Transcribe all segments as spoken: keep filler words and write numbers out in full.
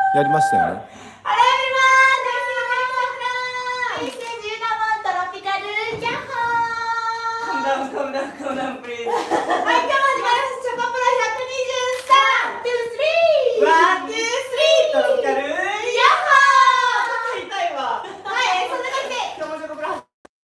やりましたよね。 あれやります。にせんじゅうななトロピカルジャッホー。 カムダウンカムダウンカムダウンプリーズ。 はい、今日始まります。チョコプロひゃくにじゅうさん、ツー、スリー。 ワン、ツー、スリー、トロピカル。 ヤッホー。 やりたいわ。 はい、そんな感じで今日もチョコプロ。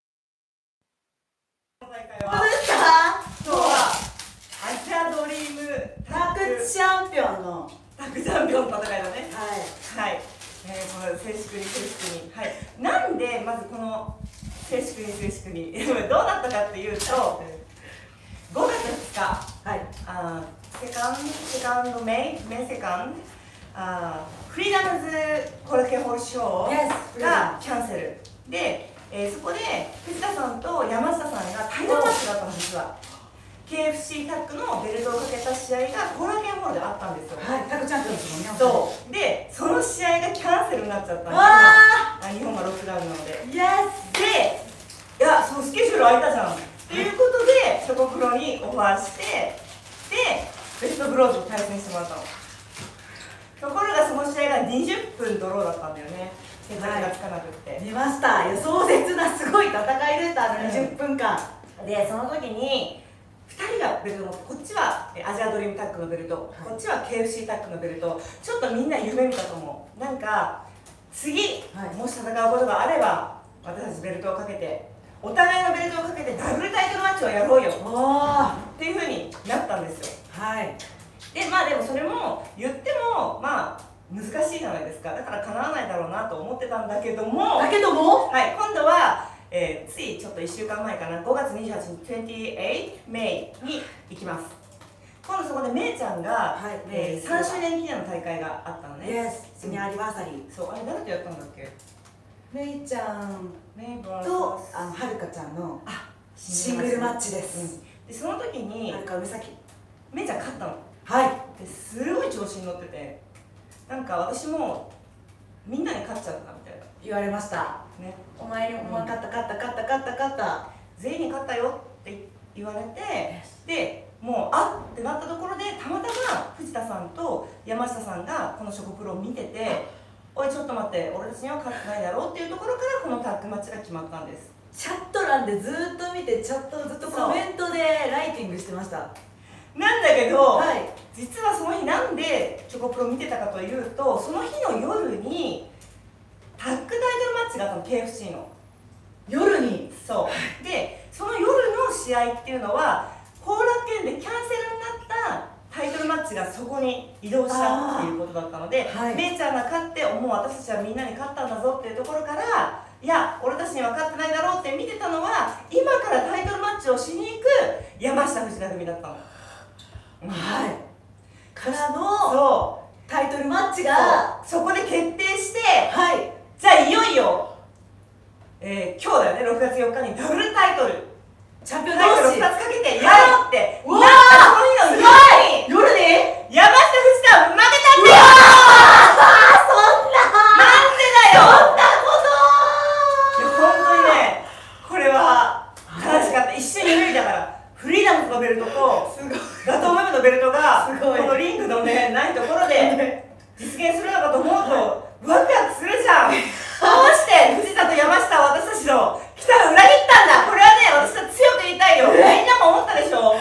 大会はどうですか？ 今日はアジアドリームタッグチャンピオンのタッグチャンピオンの戦いだね。 はいはい。えー、この静粛に静粛に。はい。なんでまずこの静粛に静粛にどうなったかっていうと、ごがつふつか。 はいあーセカンドセカンドメイメイセカンドあーフリーダムズコロケホールショー Yes がキャンセルで、えー、そこで藤田さんと山下さんがタイトルマッチだったの実は ケーエフシー タッグのベルトをかけた試合がコロケホールであったんですよ。 はい、タッグチャンピオンですもんね。 そうでその試合がキャンセルになっちゃったんですわあ日本がロックダウンなのでー、イエス。 でいやそのスケジュール空いたじゃんっていうことでチョコプロにオファーしてでベストブローズを対戦してもらったの。ところがその試合がにじゅっぷんドローだったんだよね。決着がつかなくって、 出ました。いや、壮絶なすごい戦いでした。にじゅっぷんかんでその時にふたりがベルトを持ってこっちはアジアドリームタッグのベルト、はい、こっちは ケーエフシー タッグのベルト。ちょっとみんな夢見たと思う。なんか次、はい、もし戦うことがあれば私たちベルトをかけてお互いのベルトをかけてダブルタイトルマッチをやろうよっていうふうになったんですよ。はいでまあでもそれも言ってもまあ難しいじゃないですか。だから叶わないだろうなと思ってたんだけどもだけどもはい今度は、えー、ついちょっといっしゅうかんまえかなごがつにじゅうはちにちにじゅうはちメイに行きます。今度そこでめいちゃんが、はいえー、さんしゅうねん記念の大会があったのね。 イエスシニアアニバーサリー。 そうあれ誰とやったんだっけ。 めいちゃんメイブラとあのはるかちゃんのシングルマッチです、 うん、でその時にはるか梅崎めいちゃん勝ったの。 はいですごい調子に乗っててなんか私もみんなに勝っちゃったみたいな言われましたね。お前にお前勝った勝った勝った勝った勝った全員に勝ったよって言われてでもうあってなったところでたまたま藤田さんと山下さんがこのチョコプロを見てておいちょっと待って俺たちには勝ってないだろうっていうところからこのタッグマッチが決まったんです。 チャット欄でずっと見てチャットずっとコメントでライティングしてました。 なんだけど、はい、実はその日なんでチョコプロ見てたかというとその日の夜にタッグタイトルマッチがあったの ケーエフシー の夜にそうでその夜の試合っていうのは後楽園でキャンセルになったタイトルマッチがそこに移動したっていうことだったので、はい、めいちゃんが勝ってもう私たちはみんなに勝ったんだぞっていうところからいや俺たちには勝ってないだろうって見てたのは今からタイトルマッチをしに行く山下藤田組だったの。 はい、からのそうタイトルマッチがそ, そこで決定して、 はい、 じゃあいよいよ、えー、今日だよねろくがつよっかにダブルタイトルチャンピオンタイトルをふたつかけてやろうって、 はい、 なったその日の夜に夜に山下藤田負けたんだよ。 うわーそんななんでだよそんなこといや本当にねこれは悲しかった、はい、一瞬夢見たからフリーダムズのベルトとガトーメムのベルトがこのリングのねないところで実現するのかと思うとワクワクするじゃん。どうして藤田と山下は私たちの期待を裏切ったんだ。これはね私は強く言いたいよ。みんなも思ったでしょ。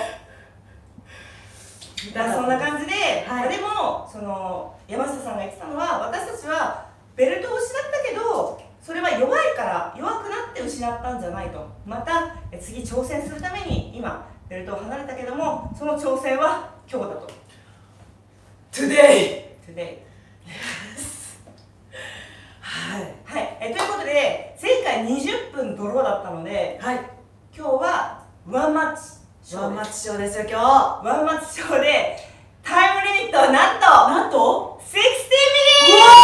だからそんな感じで、はい、でもその山下さんが言ってたのは私たちはベルトを失ったけどそれは弱いから弱くなって失ったんじゃないと。また次挑戦するために今ベルトを離れたけどもその挑戦は今日だと。 Today! Today はい、 はい、えということで前回にじゅっぷんドローだったので、はい、今日はワンマッチワンマッチショーですよ今日。 ワンマッチショーでタイムリミットはなんとなんとろくじゅうミリ。 うわ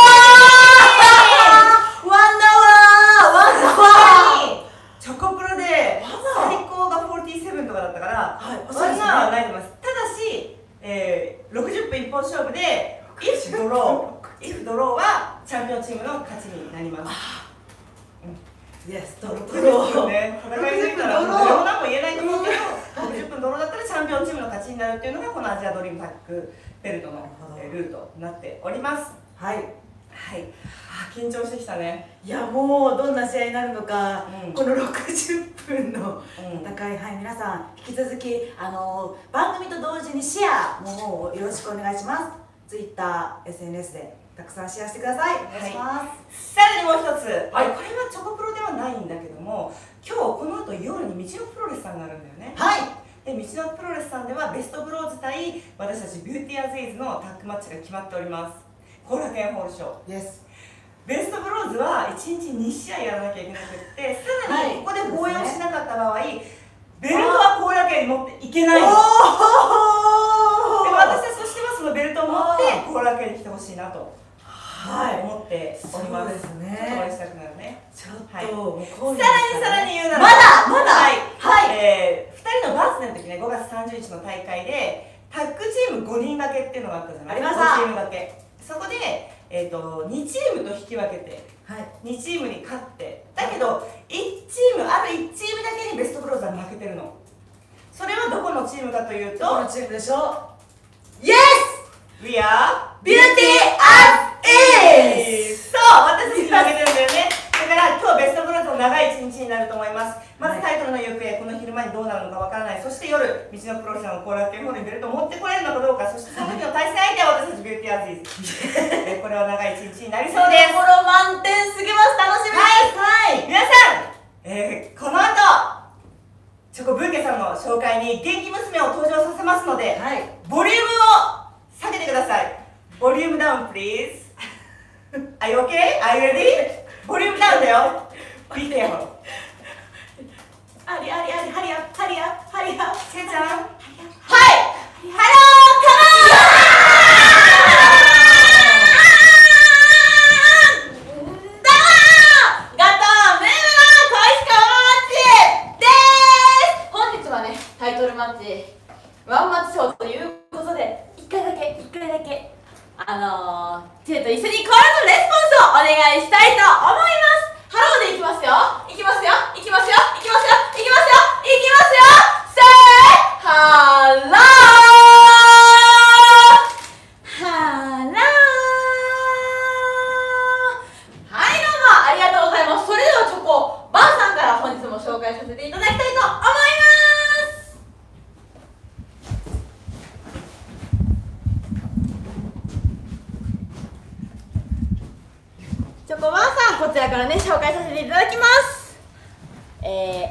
ーワンダワーワンダワーチョコプロで最高がよんじゅうななとかだったから、はい、ワンダワーはないと思います。ただし、えー、ろくじゅっぷん一本勝負で If ドロー If ドローはチャンピオンチームの勝ちになります。 イエスドロー戦い抜いたら誰も何も言えないと思うけどろくじゅっぷんドローだったらチャンピオンチームの勝ちになるっていうのがこのアジアドリームタッグベルトのルールとなっております。 はいはい、あ緊張してきたね。 いやもうどんな試合になるのか、 うん、 このろくじゅっぷんの戦い、はい、皆さん引き続きあの番組と同時にシェアもよろしくお願いします。 Twitter、エスエヌエス でたくさんシェアしてください。お願いします。 さらにもう一つ、はい、これはチョコプロではないんだけども、今日この後夜に道のプロレスさんがあるんだよね。 はい。 で道のプロレスさんではベストブローズ対私たちビューティーアズイズのタッグマッチが決まっております。後楽園ホールショー。 Yes。 ベストブローズはいちにちにしあやらなきゃいけなくって、さらにここで防衛をしなかった場合、ベルトは後楽園に持っていけないの。で私たちとしてはそのベルトを持って後楽園に来てほしいなと。はい、思っております。そうですね。ちょっとお会いしたくなるね。ちょっと、はい、さらにさらに言うならまだまだはい、はい、えー、ふたりのバースデーの時ね、ごがつさんじゅうにちの大会でタッグチームごにん掛けっていうのがあったじゃない。 ありました。 ごチーム掛け。そこで、えーと、にチームと引き分けて、はい、にチームに勝って、だけどいちチーム、あるいちチームだけにベストブローズは負けてるの。それはどこのチームかというと、 どこのチームでしょう。 Yes! We are Beauty as is! そう、私たちに負けてるんだよね。だから今日ベストブローズの長い一日になると思います。まずタイトルの行方、この昼間にどうなるのかわからない。そして夜、道のプロレスさんの後楽園ホールにベルトを持ってこれるのかどうか。そしてその時の対戦相手は私たちビューティーアズイズ。これは長い一日になりそうです。 ころ満点すぎます。楽しみです。 はい、はい、皆さん、えー、この後チョコブーケさんの紹介に元気娘を登場させますので、はい、ボリュームを下げてください。ボリュームダウン、please. Are you okay? Are you ready? ボリュームダウンだよ。Be careful. ありありあり、ハリアップ、ハリアップ、ハリアップ。 せいちゃん。はい。ハロー、 カモン。どうも。ガトーメンバー小石川マッチです。本日はね、タイトルマッチワンマッチショーということで、いっかいだけ、いっかいだけあのー、チェと一緒にコールのレスポンスをお願いしたいと思います。ハローでいきますよ。いきますよ。いきますよ。いきますよ。いきますよ。いきますよ。せーハローハロー。はい、どうもありがとうございます。それではチョコバーさんから本日も紹介させていただきたいと思います。チョコバーさん、こちらからね紹介させていただきます。えー、エミリー、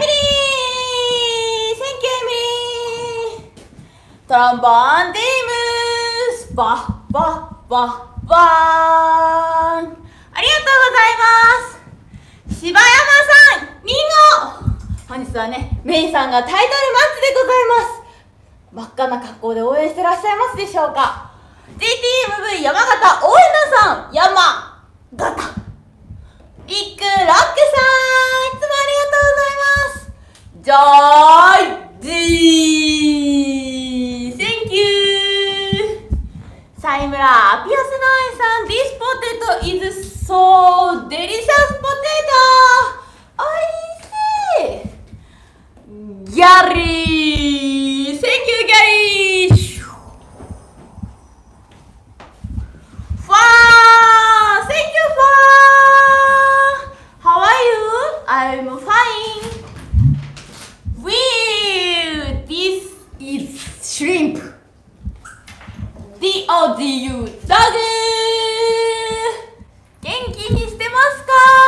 センキューエミリー。トロンボーンティームスバッバッバッバーン。ありがとうございます。柴山さん、リンゴ。本日はね、メイさんがタイトルマッチでございます。真っ赤な格好で応援してらっしゃいますでしょうか。 ジーティーエムブイ 山形応援団さん、山ガタビッグロックさん、いつもありがとうございます。ジョージー、Thank you。サイムラピアスナインさん、This potato is so delicious potato。おいしい。ギャリー、Thank you ギャリー。ファー、Thank you How are you? I'm fine. Well, this is shrimp. D O D U ダグ。元気にしてますか？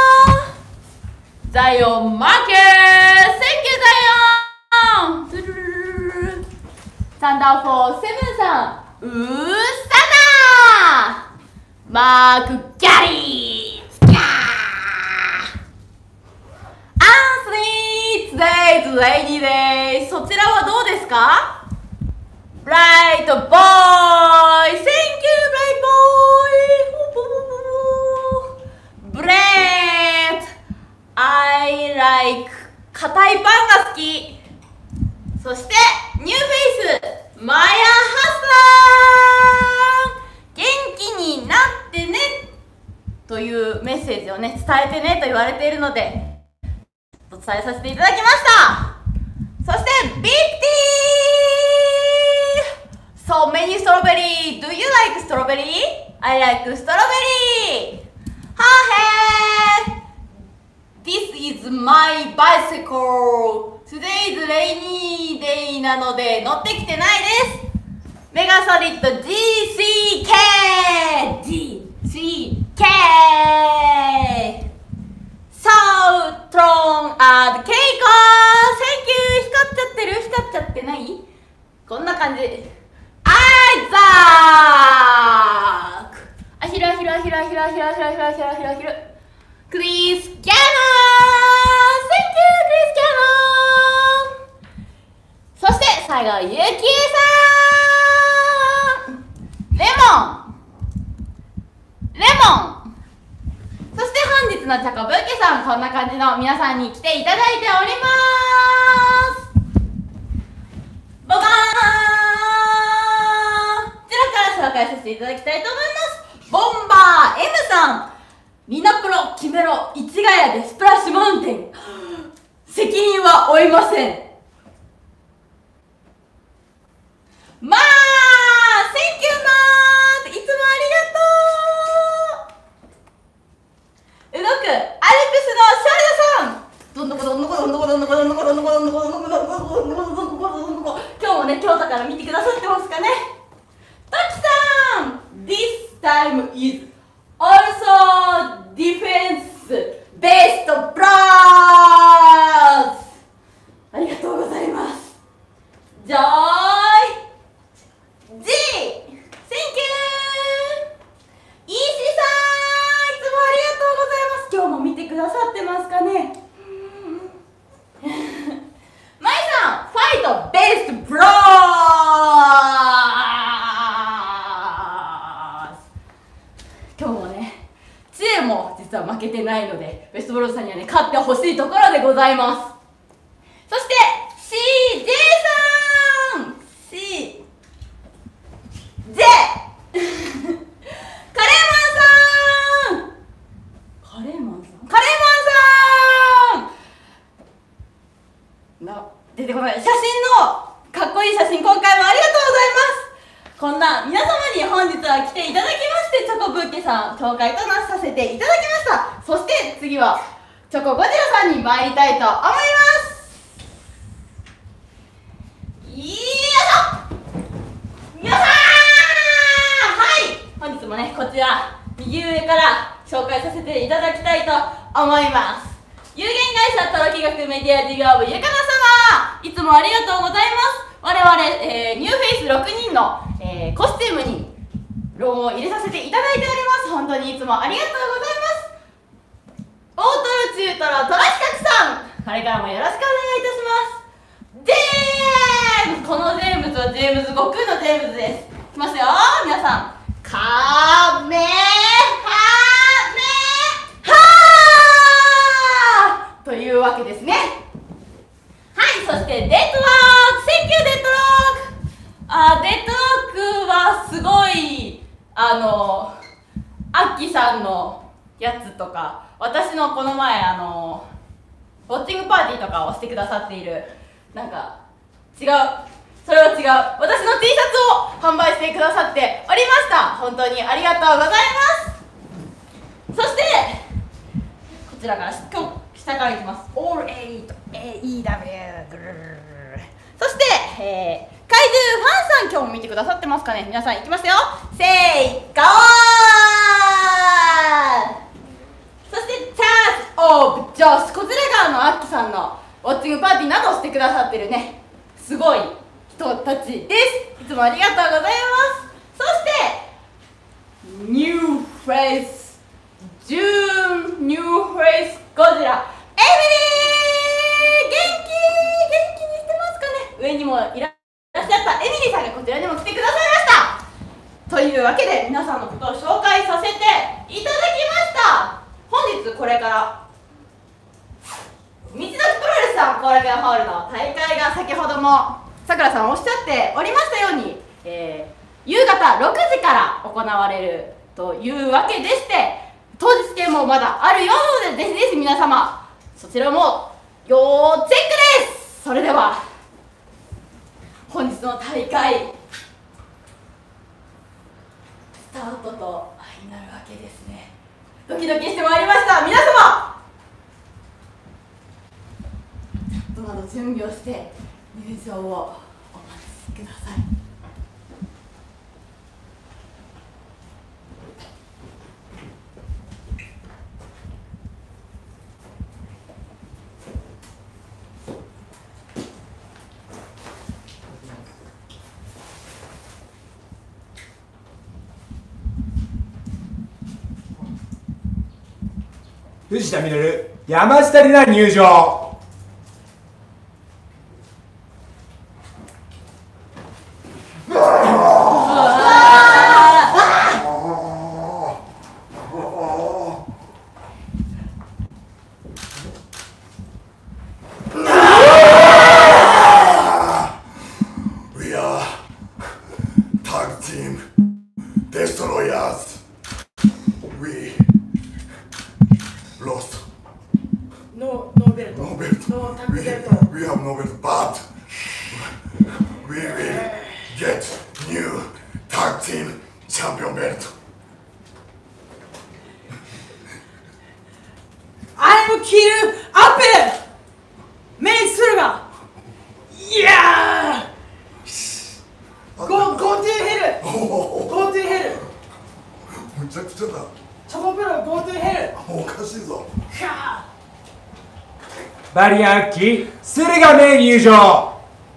ザイオンマーケー Thank you ザイオン。サンダーフォーセブンさん、うーさだマークギャリー。Today's rainy day。そちらはどうですか？ Bright boy。Thank you, bright boy。Bread。I like 硬いパンが好き。そしてニューフェイスマヤハスラー。元気になってねというメッセージをね伝えてねと言われているのでお伝えさせていただきました。そしてビッティー So many strawberry. Do you like strawberry? I like strawberry. はへー This is my bicycle Today is rainy day なので乗ってきてないですメガソリッド ジーシーケー ジーシーケー So strong and Keiko Thank you 光っちゃってる光っちゃってないこんな感じアイザークあひらひらひらひらひらひらひらひらひらひらクリス・キャノン Thank you クリス・キャノンそして最後ゆきえさんレモンレモンそして本日のチョコブーケさんこんな感じの皆さんに来ていただいておりますボカーンこちらから紹介させていただきたいと思いますボンバー M さんリナプロキメロ市ヶ谷でスプラッシュマウンテン責任は負いませんまあセンキューマーいつもありがとう動くアルプスの少女さんどんどこどんどこどんどこどんどこどんどこどんどこどんどこどんどこどんどこどんどこどんどこどんどこどんどこ今日もね京都から見てくださってますかねトキさん This time is also defense best plus ありがとうございますジョーイ G! Thank you! イーシーさんいつもありがとうございます今日も見てくださってますかねマイさんファイトベストブロー今日もね知恵も実は負けてないのでベストブローさんにはね勝ってほしいところでございますそして シージェー さん C J カレーマンさんカレーマンさんカレーマンさんな出てこない写真のかっこいい写真今回もありがとうございますこんな皆様に本日は来ていただきましてチョコブーケさん紹介となさせていただきましたそして次はチョコゴジラさんに参りたいと思いますよいしょ皆さんはい本日もねこちら右上から紹介させていただきたいと思います有限会社トロキ学メディア事業部ゆかな様いつもありがとうございます我々、えー、ニューフェイスろくにんの、えー、コスチュームにロゴを入れさせていただいております本当にいつもありがとうございます大トロ中トロトラシカクさんこれからもよろしくお願いいたしますジェームズこのジェームズはジェームズ悟空のジェームズですいきますよ皆さんカメハメハーというわけですねはいそしてデッドロークセンキューデッドロークあデッドロークはすごいあのアッキーさんのやつとか私のこの前あのウォッチングパーティーとかをしてくださっているなんか違うそれは違う私の T シャツを販売してくださっておりました本当にありがとうございますそしてこちらから今日下からいきます オールエイト エーイーダブリュー ぐるるるるそして、えー、怪獣ファンさん今日も見てくださってますかね皆さんいきますよせーゴーそしてチャーズ・オブ・ジョスこちら側のアッキさんのウォッチングパーティーなどをしてくださってるねすごい人たちですいつもありがとうございますそしてニューフェイスジューンニューフェイスゴジラエミリー元気元気にしてますかね上にもいらっしゃったエミリーさんがこちらにも来てくださいましたというわけで皆さんのことを紹介させていただきました本日これから道のくプロレスさん後楽園ホールの大会が先ほどもさくらさんおっしゃっておりましたように、えー、夕方ろくじから行われるというわけでして当日券もまだあるようなのでぜひぜひ皆様そちらも要チェックですそれでは本日の大会スタートとになるわけですねドキドキしてまいりました。皆様ちょっとまだ準備をして入場をお待ちください。 藤田実、山下里奈入場。 We are tag team destroyers. We lost. No, no belt. No belt. No tag we, belt. we have no belt, but we will get new tag team champion belt. I'm kill Apple! Main Surga! Yeah! Go, go to hell! Go to hell! むちゃくちゃだ。 チョコプロ go to hell! おかしいぞ。 バリアンキ駿河メ入場。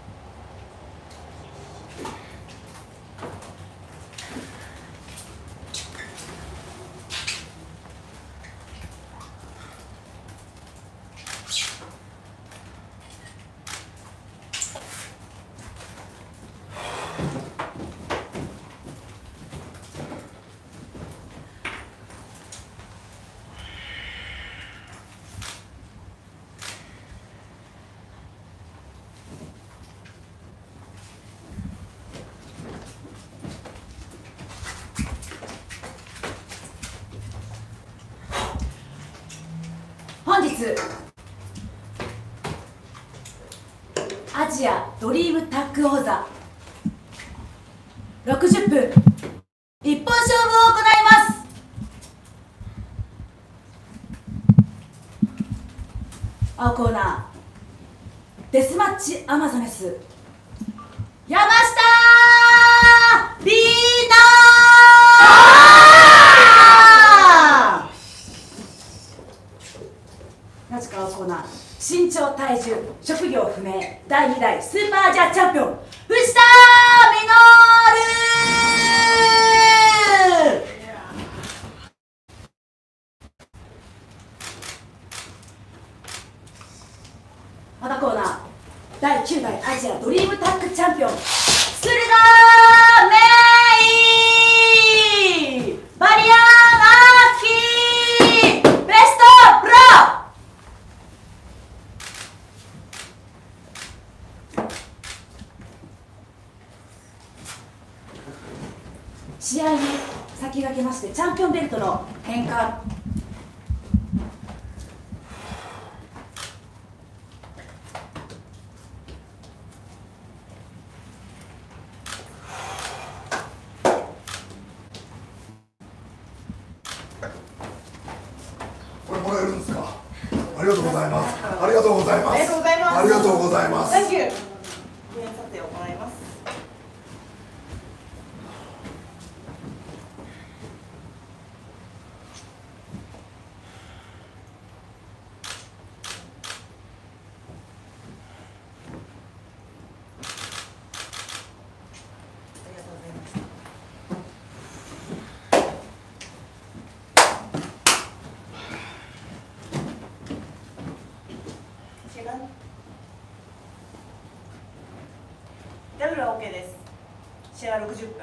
本日アジアドリームタッグ王座ろくじゅっぷん一本勝負を行います。青コーナーデスマッチアマゾネス山下リーナー。同じく青コーナー身長体重職業不明だいに代スーパージャーチャンピオン藤田実。赤コーナーだいきゅう代アジアドリームタッグチャンピオン駿河メイバリアンアーキーベストブロー。試合に先駆けましてチャンピオンベルトの返還。 これもらえるんですか。ありがとうございます。ありがとうございます。 ありがとうございます。 ありがとうございます。 Thank you! 記念撮影を行います。ダブルは OK です。試合はろくじゅっぷん。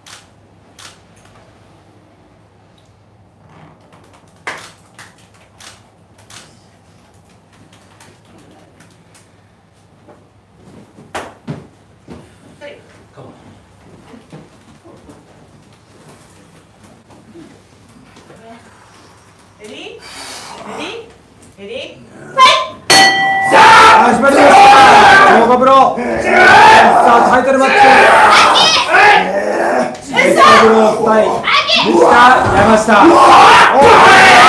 レディー？レディー？レディー？ さあ始まりましたチョコプロ。さあタイトルマッチチョコプロ対藤田山下。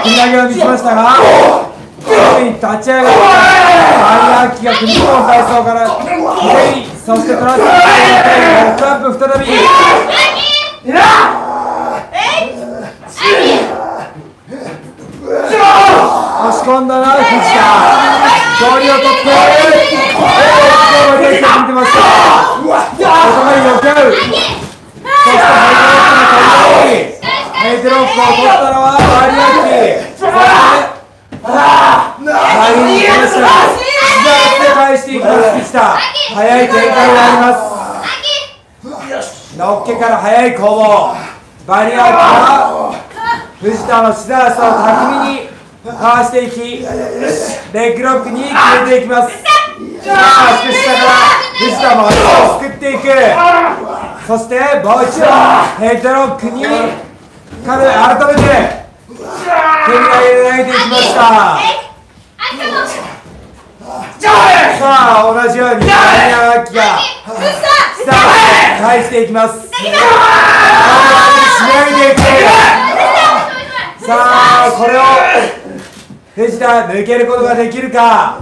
組み上げを見せましたが、すぐに立ち上がってバリアーキが組み込む体操から左、そしてトランスフォームトランプ再び押し込んだな藤田、距離を取って大きく見てました。頭に寄せ合う。そしてヘイテロップを取ったのはバリアーキ。そしてバリに返した膝で返していきます藤田。速い展開があります。のっけから速い攻防。バリアーキは藤田のシザースを巧みにかわしていき、レッグロックに決めていきます。さあ、しかし下から藤田も足をすくっていく。そしてもう一度ヘッドロックに彼改めて手に投げていきました。さあ、同じようにバリアーキがスタート返していきます。締め上げていく。さあ、これを藤田抜けることができるか。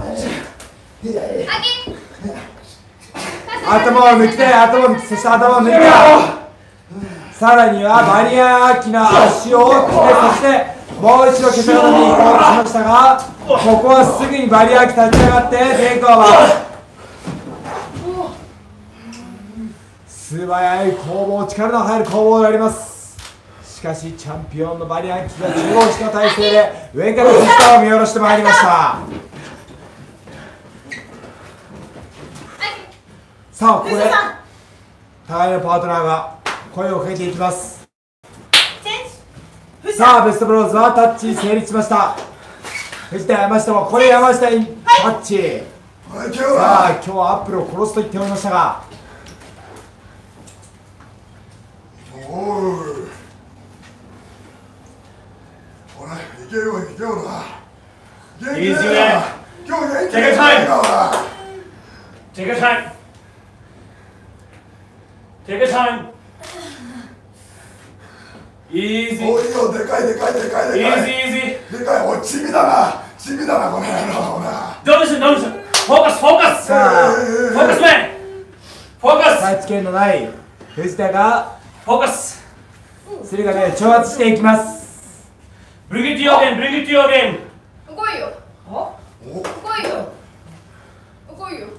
頭を抜きて、頭を抜き、そして頭を抜いた。さらにはバリアーキの足を折って、そしてもう一度消さらに行こうとしましたが、ここはすぐにバリアーキ立ち上がってテイクオーバー。素早い攻防、力の入る攻防であります。しかしチャンピオンのバリアーキが中央の体勢で上から藤田を見下ろしてまいりました。さあ、ここで互いのパートナーが声をかけていきます。さあ、ベストブローズはタッチ成立しました。藤田、山下もこれ山下にタッチ。さあ、今日はアップルを殺すと言っておりましたが、 いけるわ、いけるな。 Easy man. Take your time. Take your time. Take your time. Easy. おいよ、でかいでかいでかいでかい。 Easy, easy. でかい、おい、チビだな。チビだな、この野郎、ほら。 Don't listen, don't listen. Focus, focus. さあ、 Focus, man. Focus. タッチ権のない藤田が Focus. スリガで挑発していきます。 Bring it to your game. Bring it to your game. 来いよ。来いよ。来いよ。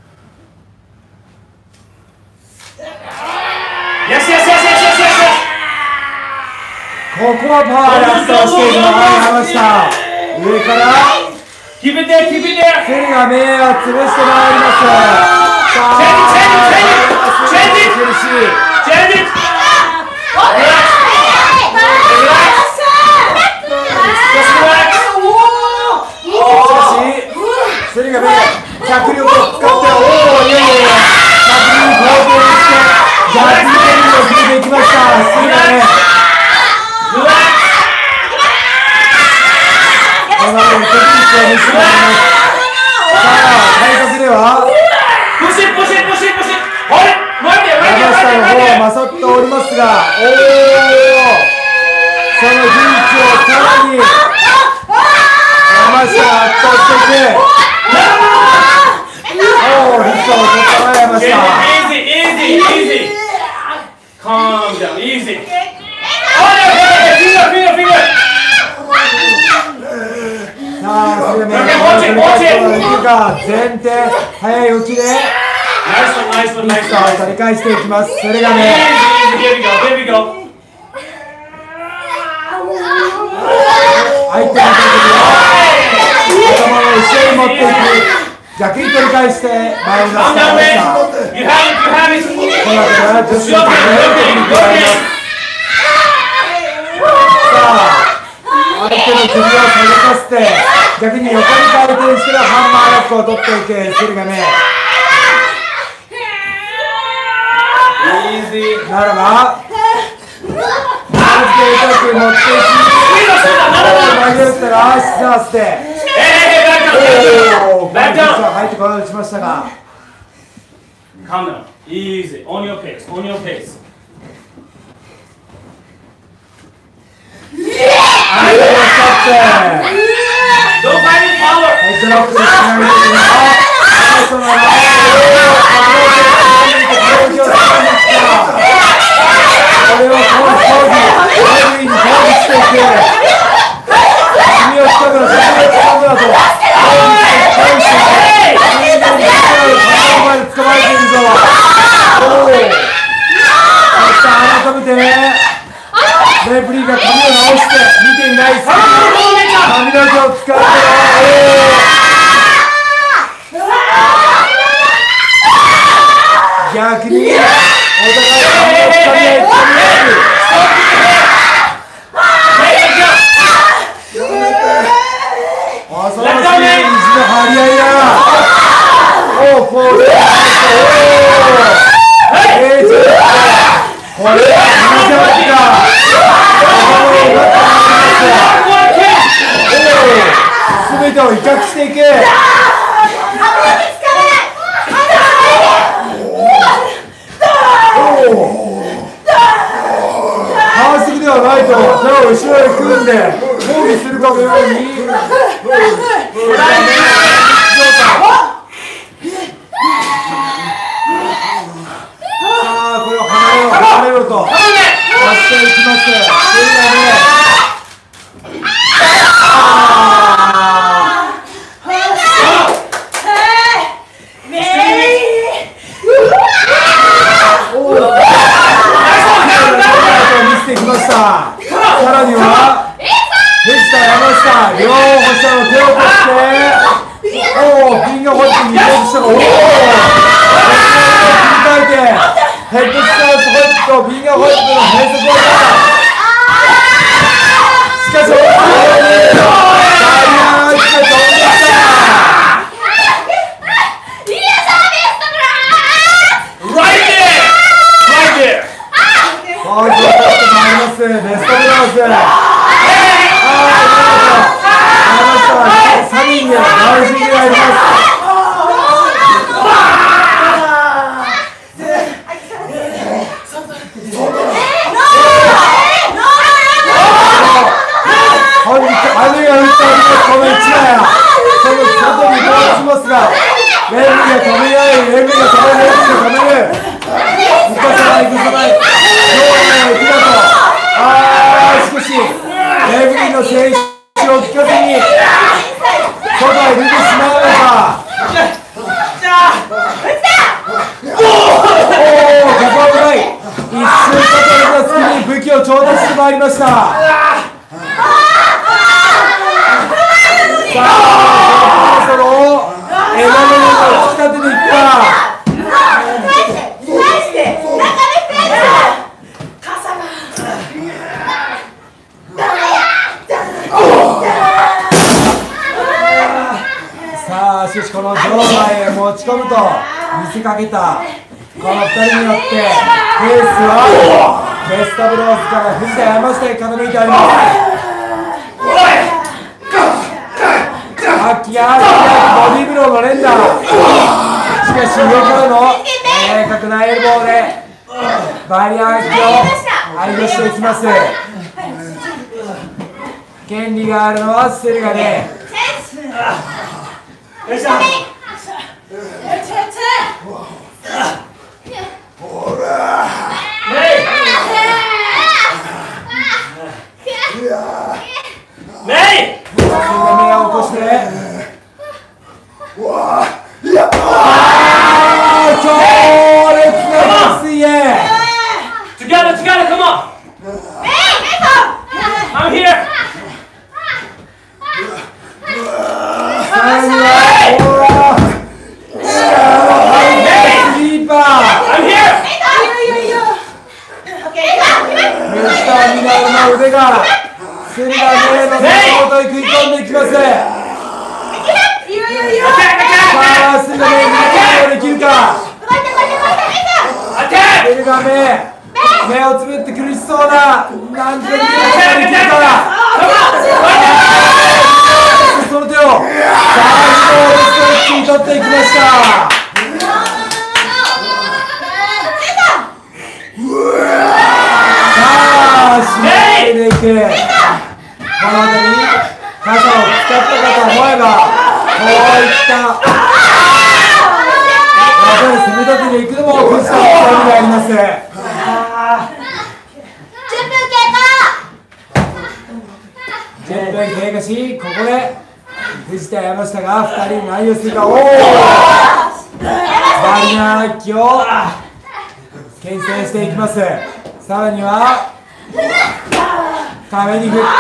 Yes, yes, yes, yes, yes, yes, yes. ここはパワーで圧倒しているのが山下。上から Keep it there, keep it there. スリが目を潰してまいります。さあ、 Change it, change it, change it. 苦しい。 Change it. Relax. Relax. Just relax. しかし、スリが目、脚力を使って、おお、いやいやいや、着輪後転して、ジャッジテリーを決めていきました。スリが目。 Relax. このようにテクニックを見せています。さあ、体格では Push it, push it, push it, push it. Hold it. Right there, right 山 there, 下 right の there, 方 right は there. 勝っておりますが、おお、その技術をさらに山下が圧倒していく。おお、リストを取ったな山下。 Easy, easy, easy. Calm down, easy. Oh, yeah, finger, finger, finger. さあ、それでも Okay, watch it, watch it. いくか、前転、速い動きで Nice one, nice one, リ nice ストを one. 取り返していきます。それが Easy, ね、 easy, here we go, here we go. 相手の体格を頭の後ろに持っていく。逆に取り返してまいりまし Calm た。 down, 山下。 man. You have it, you have it. この後は女子 It's の your テク game, ニッ your クがあ game, り your ます。 game. さあ、相手の首を下げさせて、逆に横に回転してハンマーロックを取っていくスリガメ。 Easy. ならば、アルステート持っていき、投げ打ったらシザースで、 Hey, hey, hey, back down, おお、 back 実 down. は入ってこようとしましたが、 Calm down. Easy. On your pace, on your pace. 相手のスタッチ Don't fight with power. ヘッドロックでつなげていきます。その前をこれをコース競技、レフェリーに攻撃していく。君を近くの君を近くだと攻撃していく。君を近くの前で捕まえているぞ。おお。さあ改めてレフェリーが髪を直して見ていない隙に髪の毛を使って。逆にお互い髪をつかみ合いつかみ合い恐ろしい意地の張り合いだ。おおこれはおおええちょっとこれは見ちゃったすべてを威嚇していく。回すぎではないと手を後ろへ組んで抗議するかのようにさあこれを離れろ離れろと出していきます。それがねさらには藤田山下両者の手を取っておおフィンガーホイップに移動したがおお切り替えてヘッドスタートホイップとフィンガーホイップの変則をしたしかしおおダイヤーして飛んできたベストブラウス。ああ、サミンにはダウンシングがあります。本日雨が降っておりますこの一枚やその外に移動しますがレフェリーが止めないレフェリーが止めるレフェリーが止める行かさない行かさない今日の行きだとあーしかしレフェリーの静止を聞かずに外へ出てしまうのかおおここはうまい一瞬外へ出た隙に武器を調達してまいりましたさあそろそろエマメルを引き立てていったしかしこの場内へ持ち込むと見せかけたこのふたりによってペースはベストブローズから藤田山下へ傾いてあります秋がボディーブローの連打しかし上からの明確なエルボーでバリアンキを相手していきます権利があるのはセルガでよいしょ。ほら。メイ。目を起こして。わあ。やったー。強烈な水泳。Together, together, come on. I'm here. I'm here! ミスターミナルの腕がセリガメイの手元に食い込んでいきますさあセリガメイにできるかセリガメイ目をつぶって苦しそうだなんとかできるかその手をさあ取っていきましたさあ締めていくこの辺り傘を使ったかと思えばこういったやっぱり攻め立てていくのも藤田の強みであります。じゅっぷん経過し、ここで藤田山下がふたり何をするか。おおバリナーキを牽制していきます。さらには壁に振って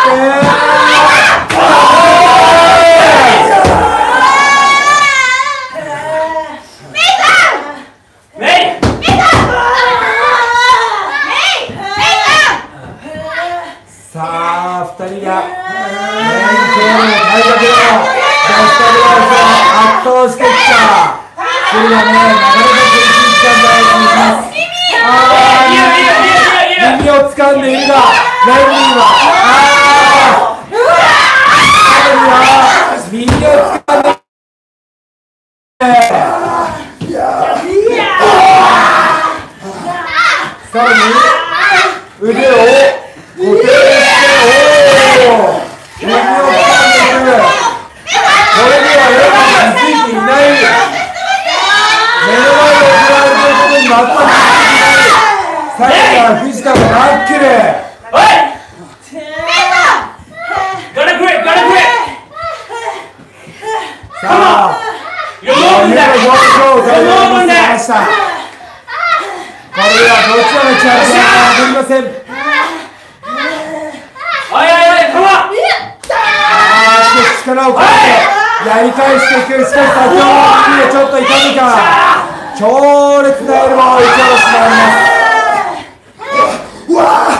さあふたりが連携の体格のダスタブラウスを圧倒してきた。それがね、なかなか厳しい時間帯になります。あー耳を掴んでいるがレンリーはあーレンリーは耳を掴んでさらに腕を固定しておお耳を掴んでいる。これにはレンリー気づいていない。目の前で行われていることに全く気づいていない。最後は藤田のナックル。おいガラクレガラクレさあ余裕の表情を見せました。これはどちらのチャンスか分かりません。おいおいおいcome on。ああしかし力をかけてやり返していく。しかし先ほどのちょっと痛むか。強烈なエルボーを打ち下ろしてまいります。うわー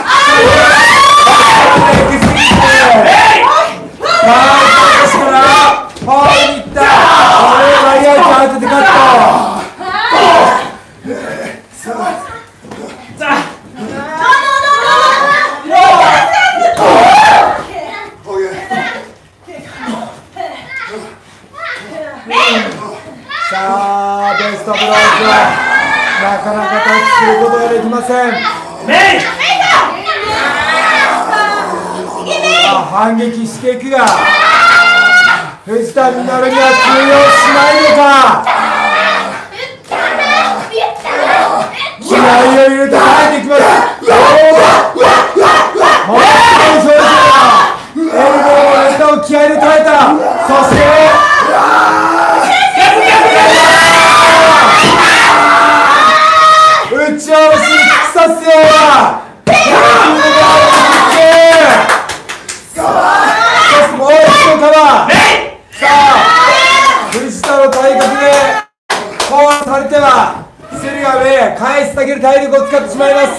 ファウルにいった。これを投げ合いと当ててカット。さあベストブローズはなかなかタッチすることができません。反撃していくが藤田ミナルには通用しないのか。気合いを入れて入っていきます。もう一度表情だ。エルボーをネタを気合いで耐えた。そして打ち下ろしに突き刺すようなもう一度カバー。さあ藤田の体格でフォアされてはセルが上返してあげる体力を使ってしまいます。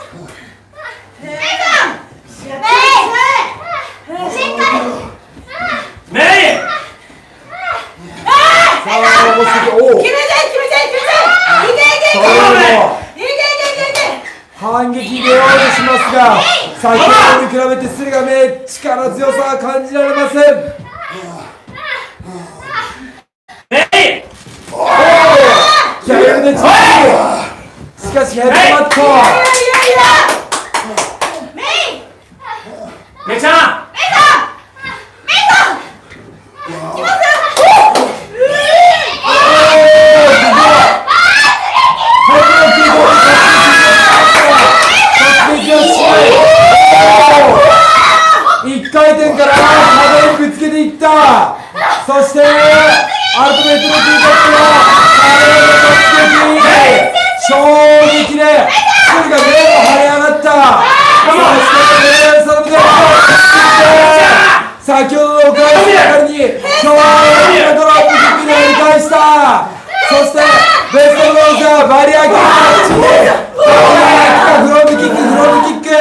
さあ残していく。おお決めて決めて決めていけいけいけ反撃出ようとしますが先ほどに比べてスルガメ力強さは感じられません。おお気合いでチャージ。しかしヘッドバットメイちゃん一回転から壁にぶつけていった。そしてアルティメットの T カップの壁の突撃衝撃でスルが目を張り上がった。そしてその腕を先ほどのお返しの中に強烈なドロップキックでやり返した。そしてベストブローザーバリアキックバリアキックフロントキックフロントキック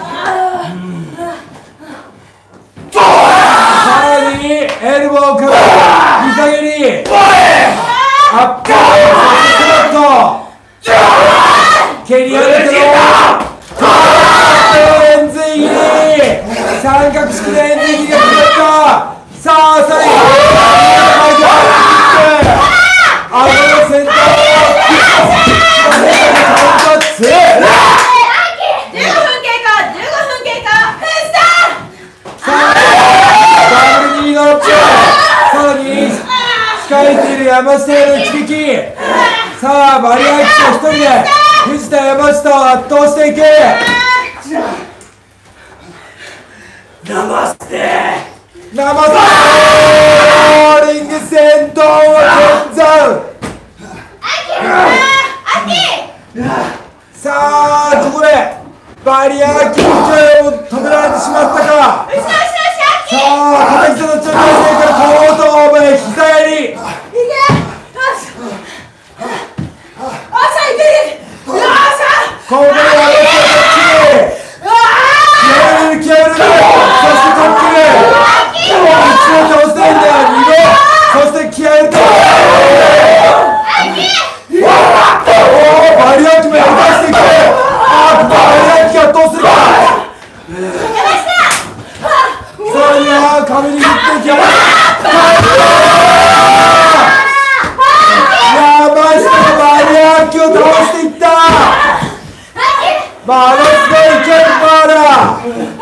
さらにエルボーから膝蹴りアッパースロット蹴り上げてのレンズ入り三角式レンズ入りが決まった。さあ最後顎の先端をじゅうごふん経過じゅうごふん経過フェスタ。さあダブルに山下への一撃。さあバリアーキスが一人で藤田山下を圧倒していく。 ナマステナマステリング戦闘は現在。さあここでバリアーキの勢いを止められてしまったか。さあ片膝の中段戦からとうとうお前膝やり。ここで山下が気合い入れる気合い入れる。そしてタックル一度倒せないんだよ。にどそして気合い入れておおバリアーキもやり返していく。ああここバリアーキがどうするか。さらには壁に振っていきます。山下のバリアーキを倒していった。まあ、あのすごいケンパーだ。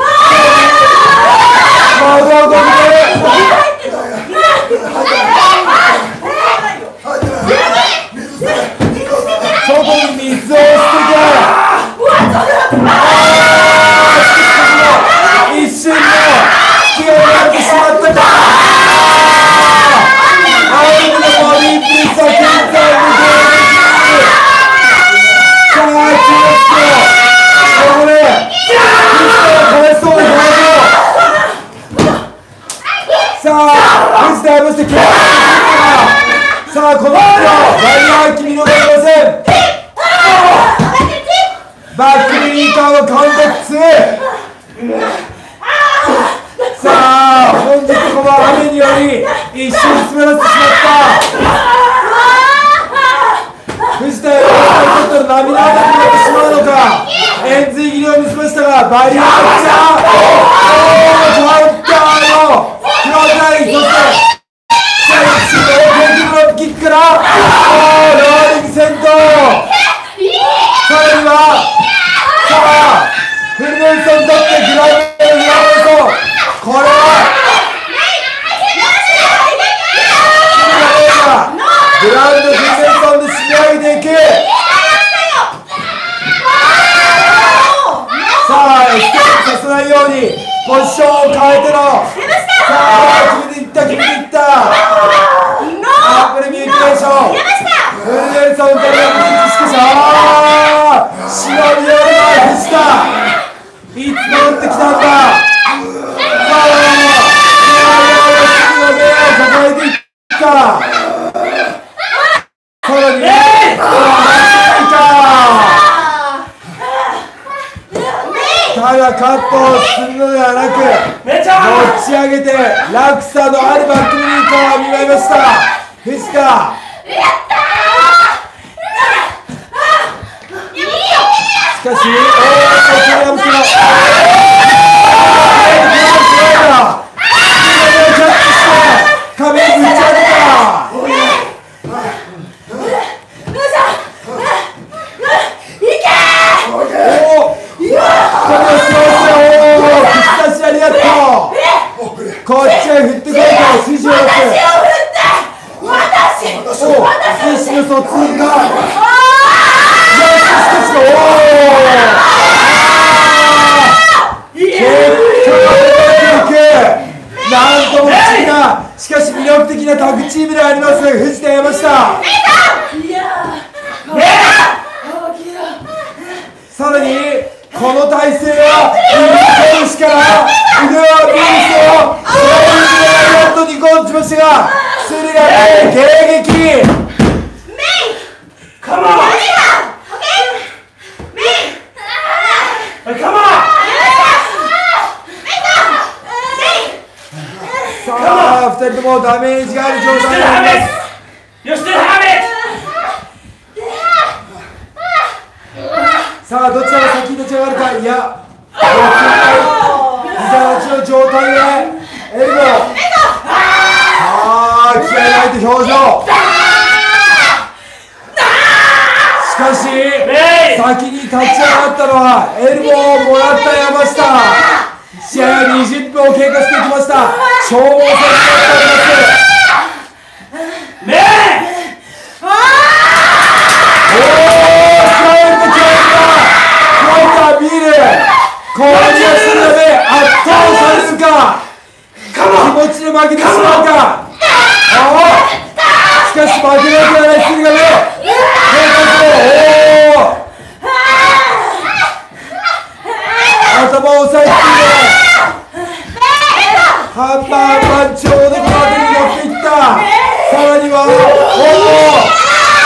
まだごめん。外に水を捨てて一瞬の隙が生まれてしまったか。アイムのボディープレスは現在のゲーム。さあ、中国ここで藤田がかわいそうな表情。さあ藤田山下決まっていく。さあこの後バリアーキ見逃せません。バックリーカーのカウントツー。さあ本日この雨により一瞬滑らせてしまった藤田山下にとっての涙当たりになってしまうのか。円髄切りを見せましたがバリアーキがカウンターのクローズライン。そしてキックからローリング戦闘。さらにはさあフルネルソンにとってグラウンドのグラウンド。これはグラウンドフルネルソンで締め上げていく。さあエスケープさせないようにポジションを変えてのさあ決めていった決めていったアップルミューテーション。フルネルソンからのしかしああ忍び寄るは藤田。いつも打ってきたんだ。さあ次の目を抱えていった。さらにただカットをするのではなく持ち上げて落差のあるバックリーカーを見舞いました藤田。しかし、おー、こちらもすごい。キャッチして壁にぶち当てた。おお、これはすごいですよ。おお、口出しありがとう。こっちへ振ってこいと指示を出す。おお、意思の疎通が。なんとも不思議なしかし魅力的なタッグチームであります藤田山下。さらにこの体勢は右拳から腕をビースをショールドライアットにゴンしましたがそれが迎撃。カモンさあふたりともダメージがある状態になります。さあどちらが先に立ち上がるか。いや膝立ちの状態でエルボー。さあ気合い入って表情。しかし先に立ち上がったのはエルボーをもらった山下。試合はにじゅっぷんを経過していきました。消耗戦になっております。 どうされるか。気持ちで負けてしまうか。おお、しかし負けなきゃならない。スリガメおお、頭を押さえている。ハンマーパンチをおでこまでに持っていった。さらにはおお、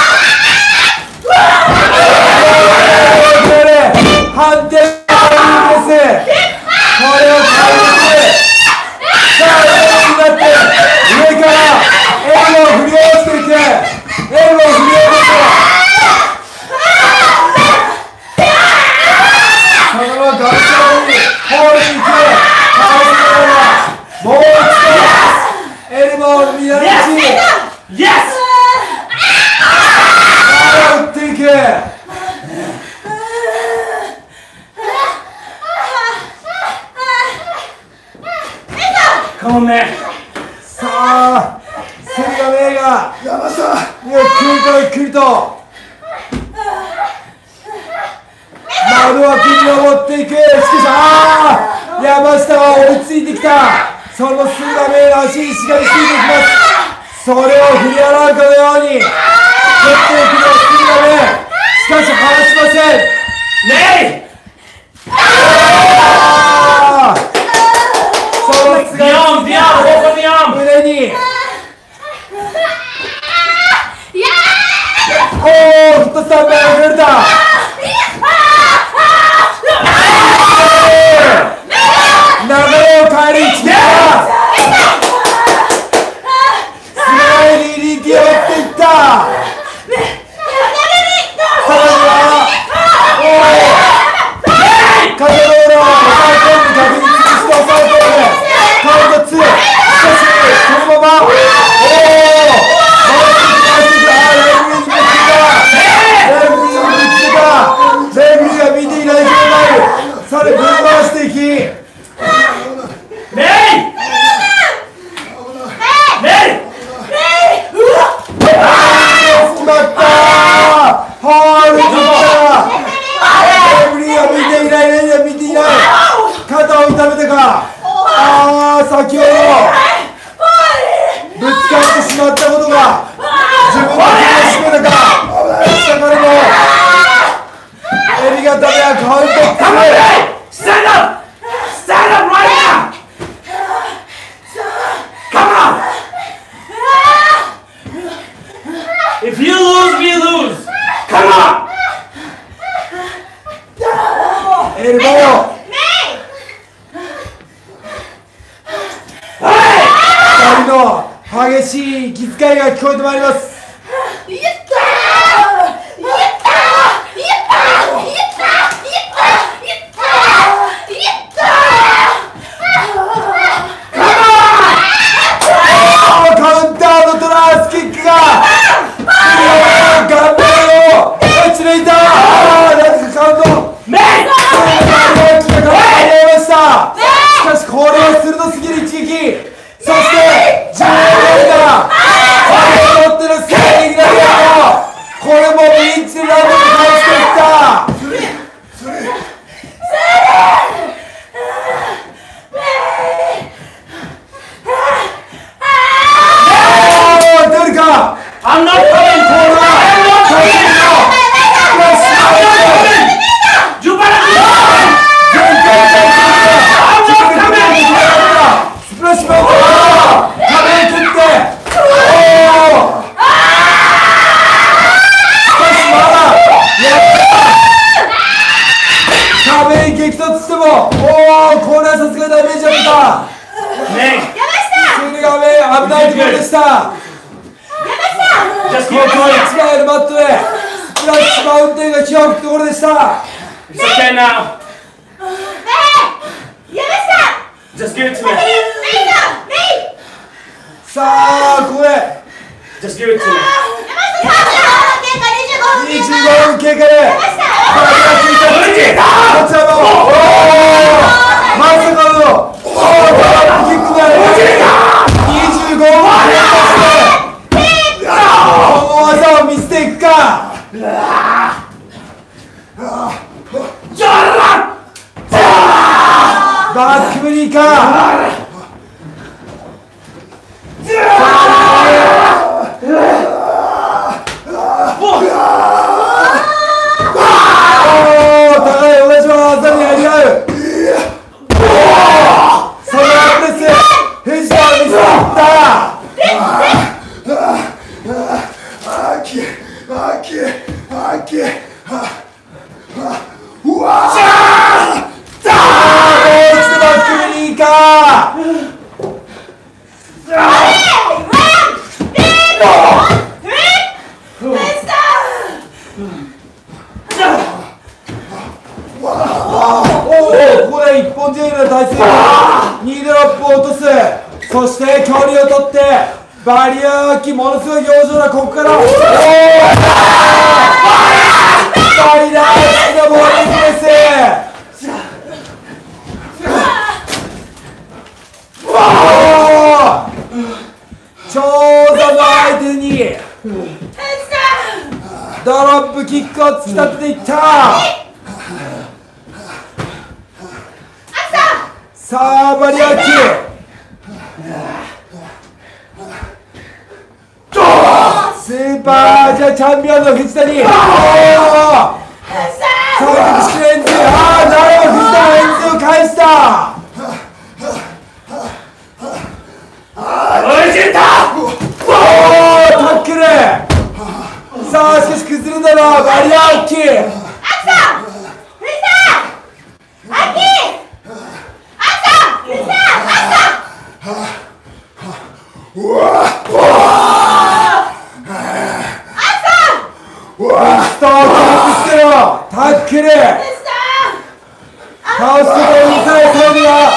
判定はいいです。これを返してさあ上になって上からエルを振り下ろしていく。エルを振り下ろしてそのままガンチャにホールに行く。返すのはもう一度エルボー南口打っていく。さあセリガメが山下ゆっくりとゆっくりと窓脇に登っていく。しかしああ山下は追いついてきた。そのセリガメの足にしがみついていきます。それを振り払うかのように蹴っていくのセリガメ。しかし離しません。 ネイ胸におー、フットスタンプが触れた。流れを変える一撃だ。すごいリリーティを打っていった。さらにはおー、風の裏を抑え込んで逆に潰して抑え込んでカウントツー。しかしそのままおお回っていきます。レフリーにぶつけた。レフリーにぶつけた。レフリーが見ていない状態。さらにぶん回していきネイネイ決まったー。ホールに行った。レフリーは見ていない。レフリーは見ていない。肩を痛めたか。ああ先ほどぶつかってしまったことが自分の首を絞めたか。下からの襟固めはカウントってくる。 Stand up! Stand up right now! Come on! If you lose, we lose! Come on! エルボーふたりの激しい息遣いが聞こえてまいります。カウンターのトランスキックが顔面を打ち抜いた。なんかカウントしかしこれは鋭すぎる一撃。そしてじゅうよんがこれを持っての世界的なゲーム。これもピンチでラウンドに返していった。おー出るか。 I'm not coming! I'm not coming! You better be coming! I'm not coming! スプラッシュバウンド壁を切っておおしかしまだ壁に激突してもおおこれはさすがダメージだった。スリガメ危ないところでした。ここ一枚のマットでスプラッシュマウンテンが気を吹くところでした。 It's okay now. Just give it to me. さあここで Just give it to me. にじゅうごふん経過でこちらもおおまさかのおおトラップキックがにじゅうごふん経過してこの技を見せていくか。バックブリーそして距離を取ってバリアーキものすごい表情だ。ここからおーバリアーキのボールです。ちょうどの相手にドロップキックを突き立てていった。さあバリアーキスーパーじゃチャンピオンの藤谷、おお最後しレンズ、ああなるほど藤谷のレンズを返した。 追いついた。 おおタックル。さあしかし崩れたなバリアーキ。タックル倒すことを見せないためには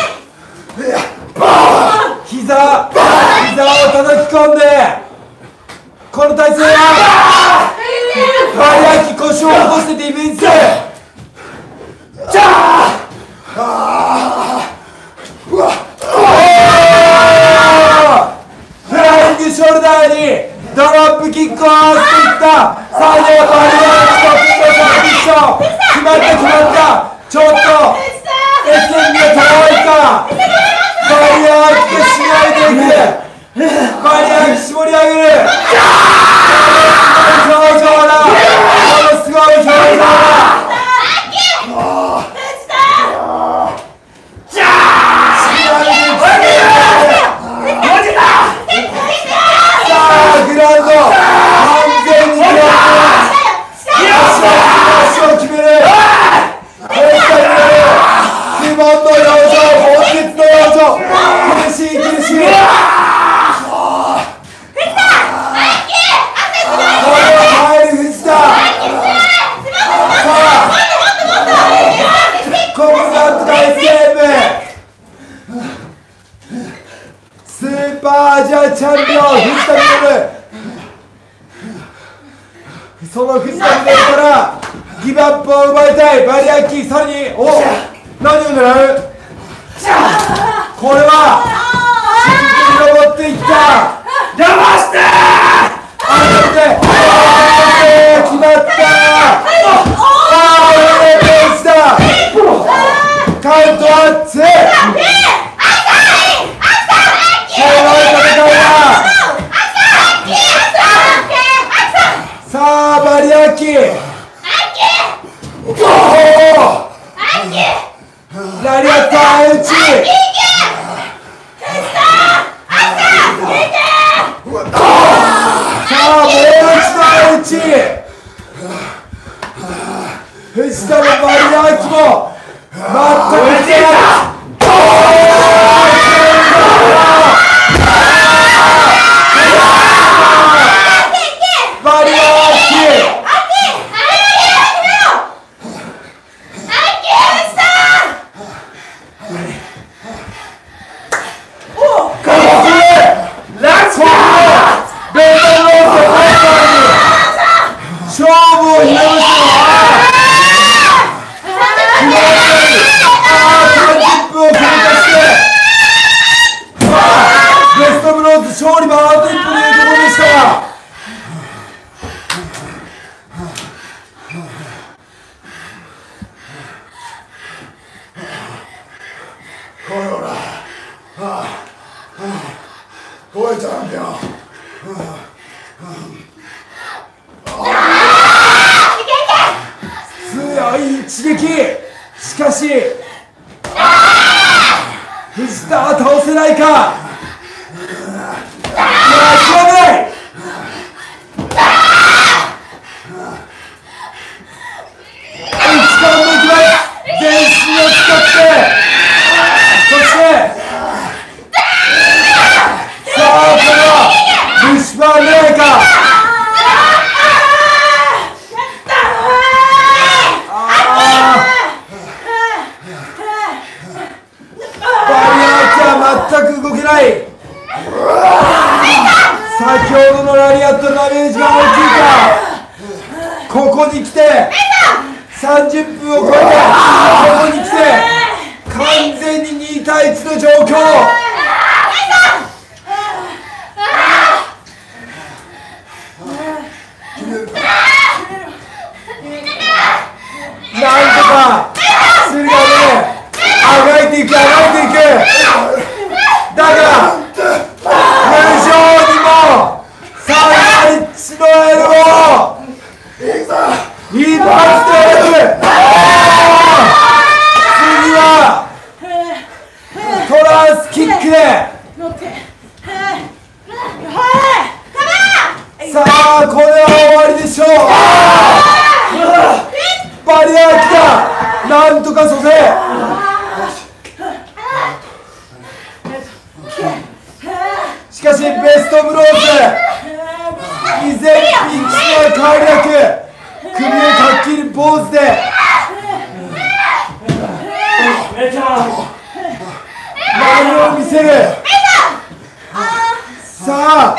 膝膝を叩き込んでこの体勢はバリアーキ腰を落としてディフェンスじゃあフライングショルダーにドロップキックを合わせていった。最後はバリアーキとピットサービッション決まった決まった。ちょっとエスケンが遠いか。バリアーキがしのいでいく。バリアーキ絞り上げる。表情だ。ものすごい表情だ。グラウンド完全にグラウンド足を決めるズボンの表情本日の表情苦しい苦しいこれは耐える藤田さあここが大セーブスーパーアジアチャンピオン藤田ミドルその藤田ミドルからギブアップを奪いたいバリアーキ。さらにお何を狙う。これはシンプルに登っていったやましてあって決まったああ俺のペースだカウントワンツーこれは戦いだ。さあバリアーキおおラリアット相打ちさあもう一度相打ち藤田のバリアーキも全く違う。バリアーキ勝負を広げておいチャンピオン。 強い一撃。しかし藤田は倒せないか。いや諦めない。一番もいきます。全身を使って、そしてさあこのブッシュバーン狙いか。全く動けない。先ほどのラリアットのダメージが大きいか。ここに来てさんじゅっぷんを超えて、ここに来て完全ににたいいちの状況。なんとか駿河であがいていく、あがいていく。だが無情にもさんたいいちのエルボー一発でやる。次はトランスキックで、さあこれは終わりでしょう。バリアー来た。なんとか蘇生。しかしベストブローズ依然ピンチには変わりなく首をかっきり坊主で何を見せる。さあ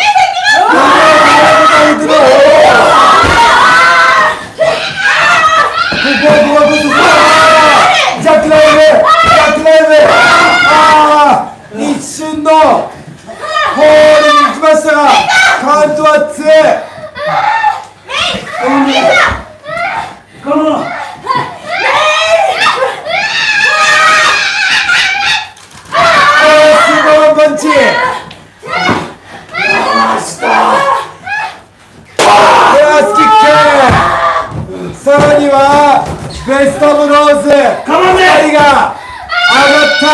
ここはここジャックライブ、ジャックライブ。ああ一瞬のホールに行きましたがカウントはツー。スーパーパンチ。プラスキック。さらにはベストブローズふたりが上がった。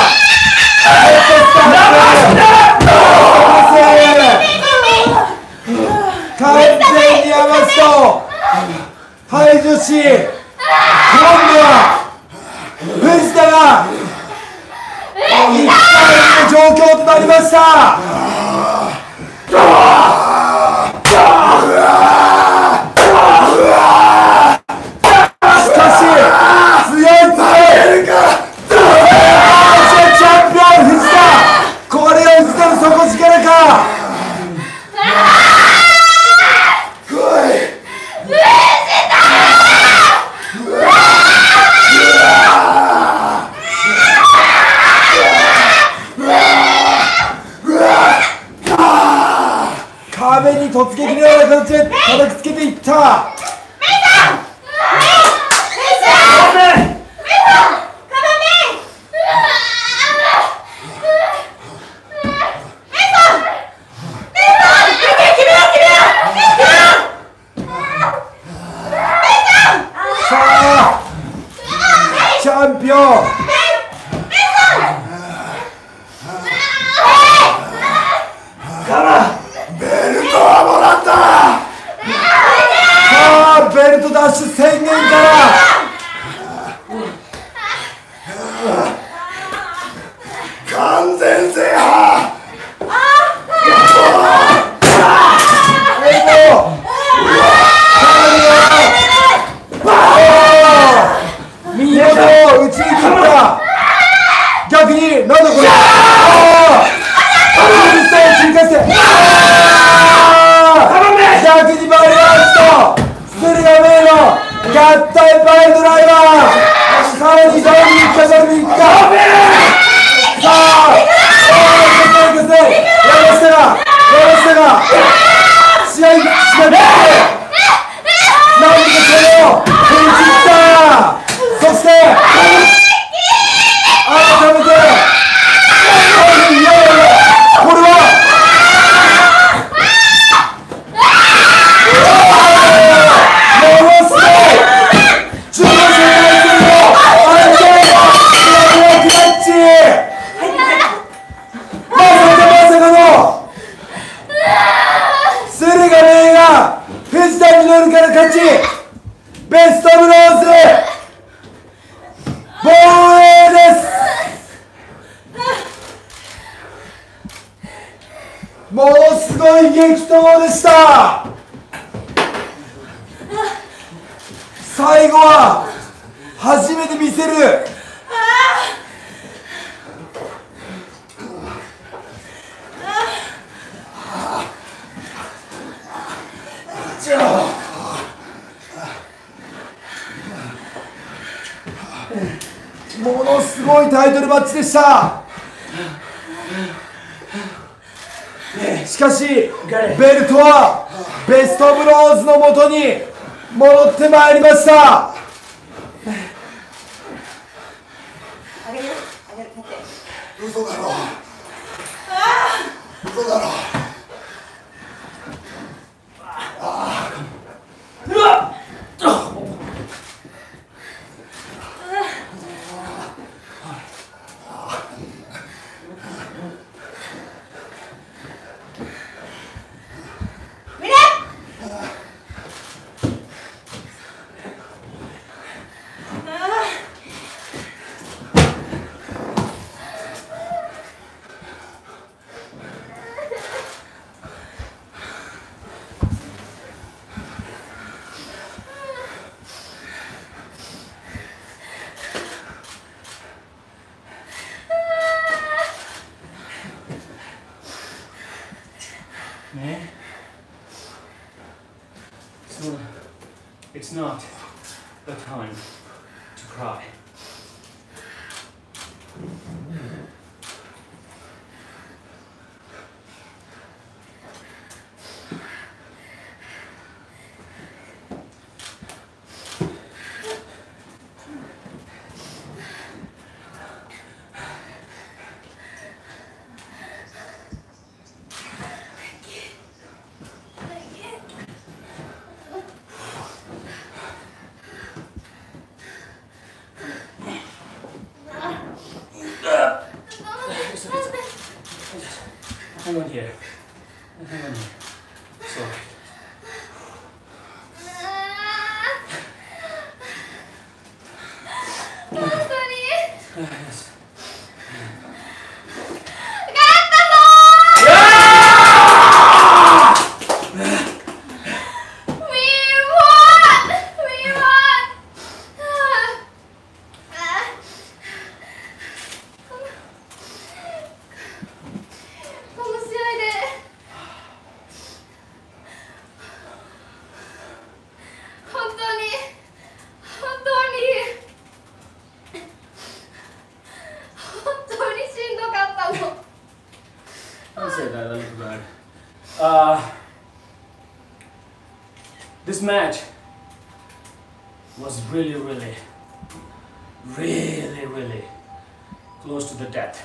ヘッドスタート完全に山下を排除し、今度は藤田がいちたいにの状況となりました。しかし強い強いチャンピオン藤田、これが藤田の底力か。壁に突撃のような形で叩きつけていった。さあチャンピオンベルトはもらった。 さあベルトダッシュ宣言から完全制覇。 見事打ち抜いた。逆になんだこれ。進化して逆にバリアーズと駿河メイの合体パイルドライバー。さらにどうにいくかどうにいくか。さあ山下が山下が試合しなくてなんとかそれを振り切った。そして改めて勝ち。ベストブローズ防衛です。ものすごい激闘でした。最後は初めて見せるものすごいタイトルマッチでした。しかしベルトはベストブローズのもとに戻ってまいりました。 あげるあげる待って。 嘘だろ嘘だろ。 うわっね。So, it's not the time to cry. Hang on here. Hang on here. So. Yes. Don't say that, that looks bad. Uh, this match was really, really, really, really close to the death.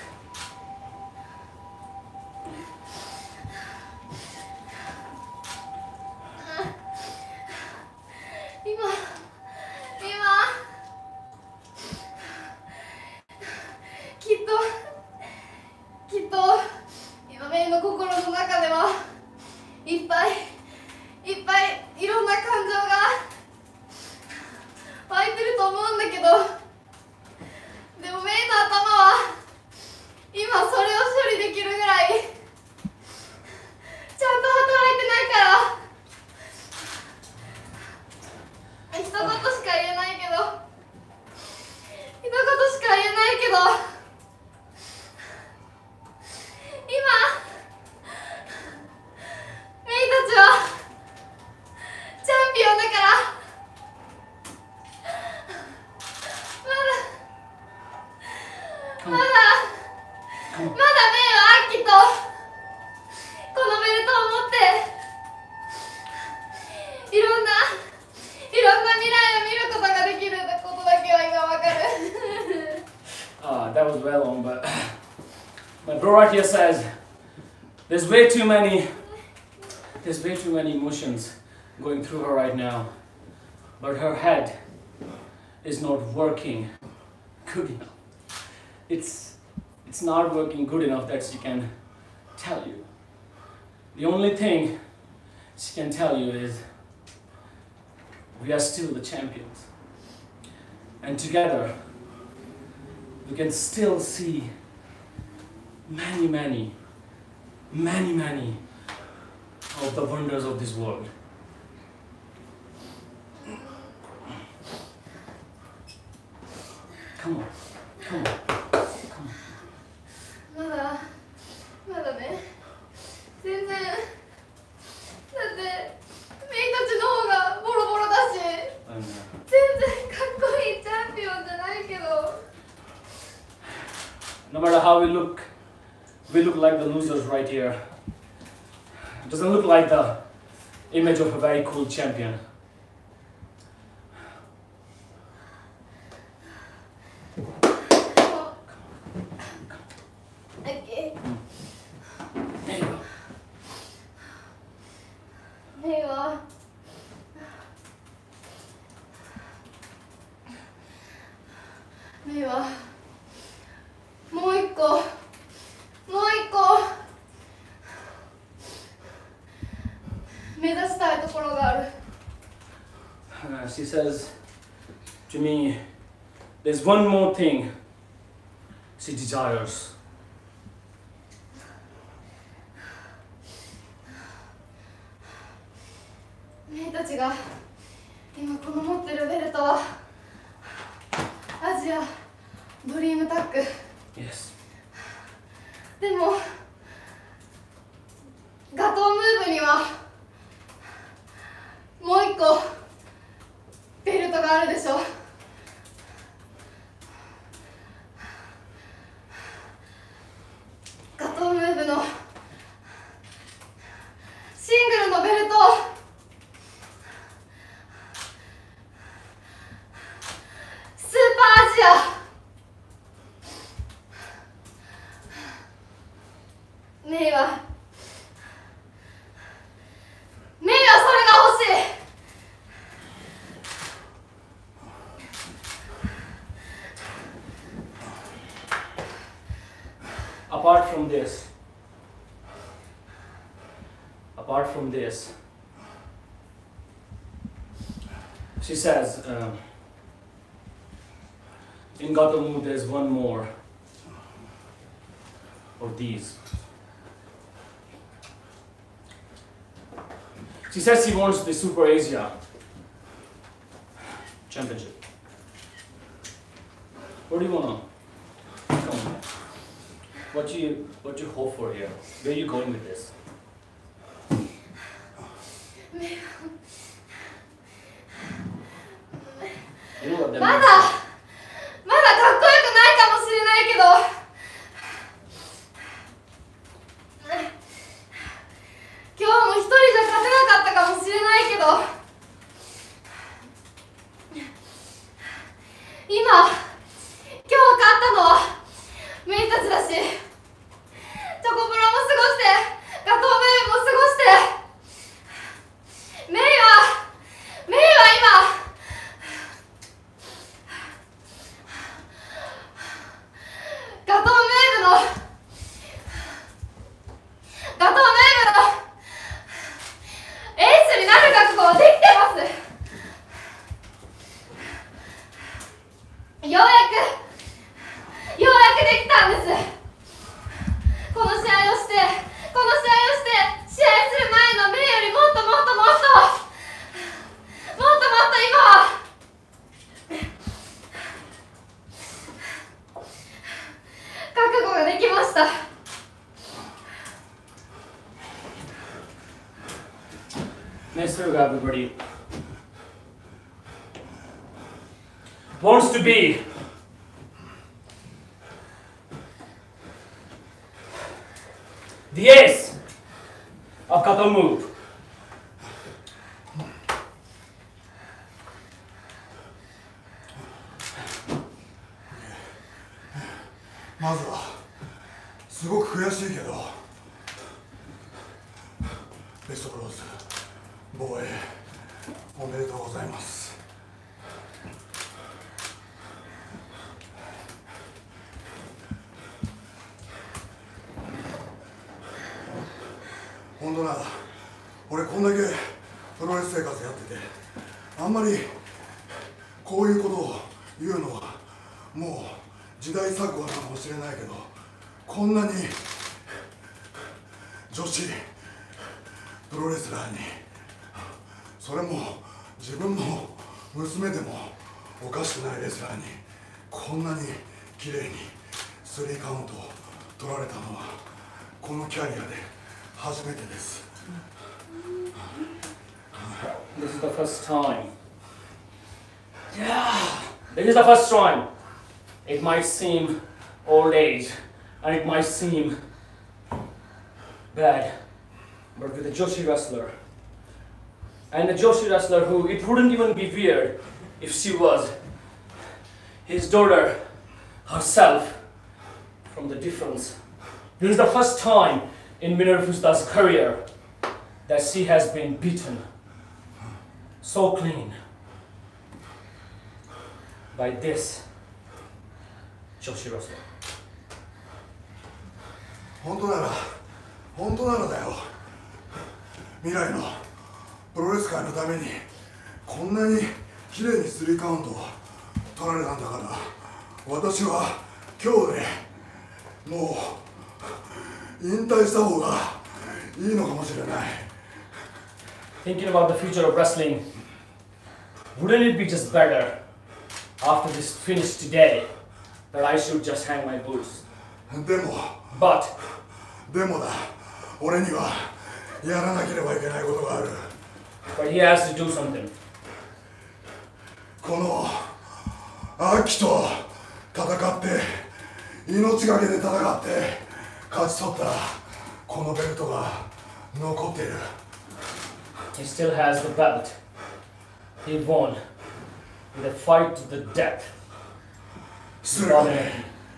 That was well on, but my bro right here says there's way too many there's way too many emotions going through her right now, but her head is not working good enough. It's it's not working good enough that she can tell you. The only thing she can tell you is we are still the champions. And together, we can still see many, many, many, many of the wonders of this world. Come on, come on, come on. まだまだね全然だってメイたちの方がボロボロだし全然かっこいいチャンピオンじゃないけど No matter how we look, we look like the losers right here. It doesn't look like the image of a very cool champion. Okay. メイはメイはメイはもう一個もう一個目指したいところがある Uh, she says to me, there's one more thing she desires. メイたちが今この持ってるベルトはアジアドリームタッグ Yes. でもガトームーブにはもう一個ベルトがあるでしょガトームーブのシングルのベルトスーパーアジアメイはメイはそれが欲しい Apart from this, apart from this, she says, um, in Gatomu there's one more of these. She says she wants the Super Asia Championship. What do you want to come on? What do you what do you hope for here? Where are you going with this? You know what that まだ means? まだかっこよくないかもしれないけど今日も一人じゃ勝てなかったかもしれないけど今今日勝ったのはメイたちだしチョコプラも過ごしてガトーメイも過ごしてメイはメイは今ガトーメイブのガトーメイブのエースになる覚悟はできてますようやくようやくできたんですこの試合をしてこの試合をして試合する前のメイよりもっともっともっともっともっと今は覚悟ができました Mister Everybody wants to be the ace of Gatomu. まずはすごく悔しいけどベストクローズ防衛おめでとうございます。本当なら俺こんだけプロレス生活やっててあんまりこういうことを言うのはもう時代錯誤なのかもしれないけど、こんなに女子プロレスラーに、それも自分の娘でもおかしくないレスラーにこんなに綺麗にスリーカウントを取られたのはこのキャリアで初めてです。 This is the first time. Yeah, this is the first time. It might seem old age and it might seem bad, but with a Joshi wrestler, and a Joshi wrestler who it wouldn't even be weird if she was his daughter herself. From the difference, this is the first time in Minoru Fusuta's career that she has been beaten so clean by this Joshi wrestler. 本当なら本当ならだよ。未来のプロレス界のためにこんなに綺麗にスリーカウントを取られたんだから、私は今日でもう引退した方がいいのかもしれない。 Thinking about the future of wrestling, wouldn't it be just better after this finish today that I should just hang my boots? でも But でもだ、俺にはやらなければいけないことがある。 But he has to do something. この秋と戦って命がけで戦って勝ち取ったこのベルトが残っている。 He still has the belt. He won with a fight to the death. 失礼だね。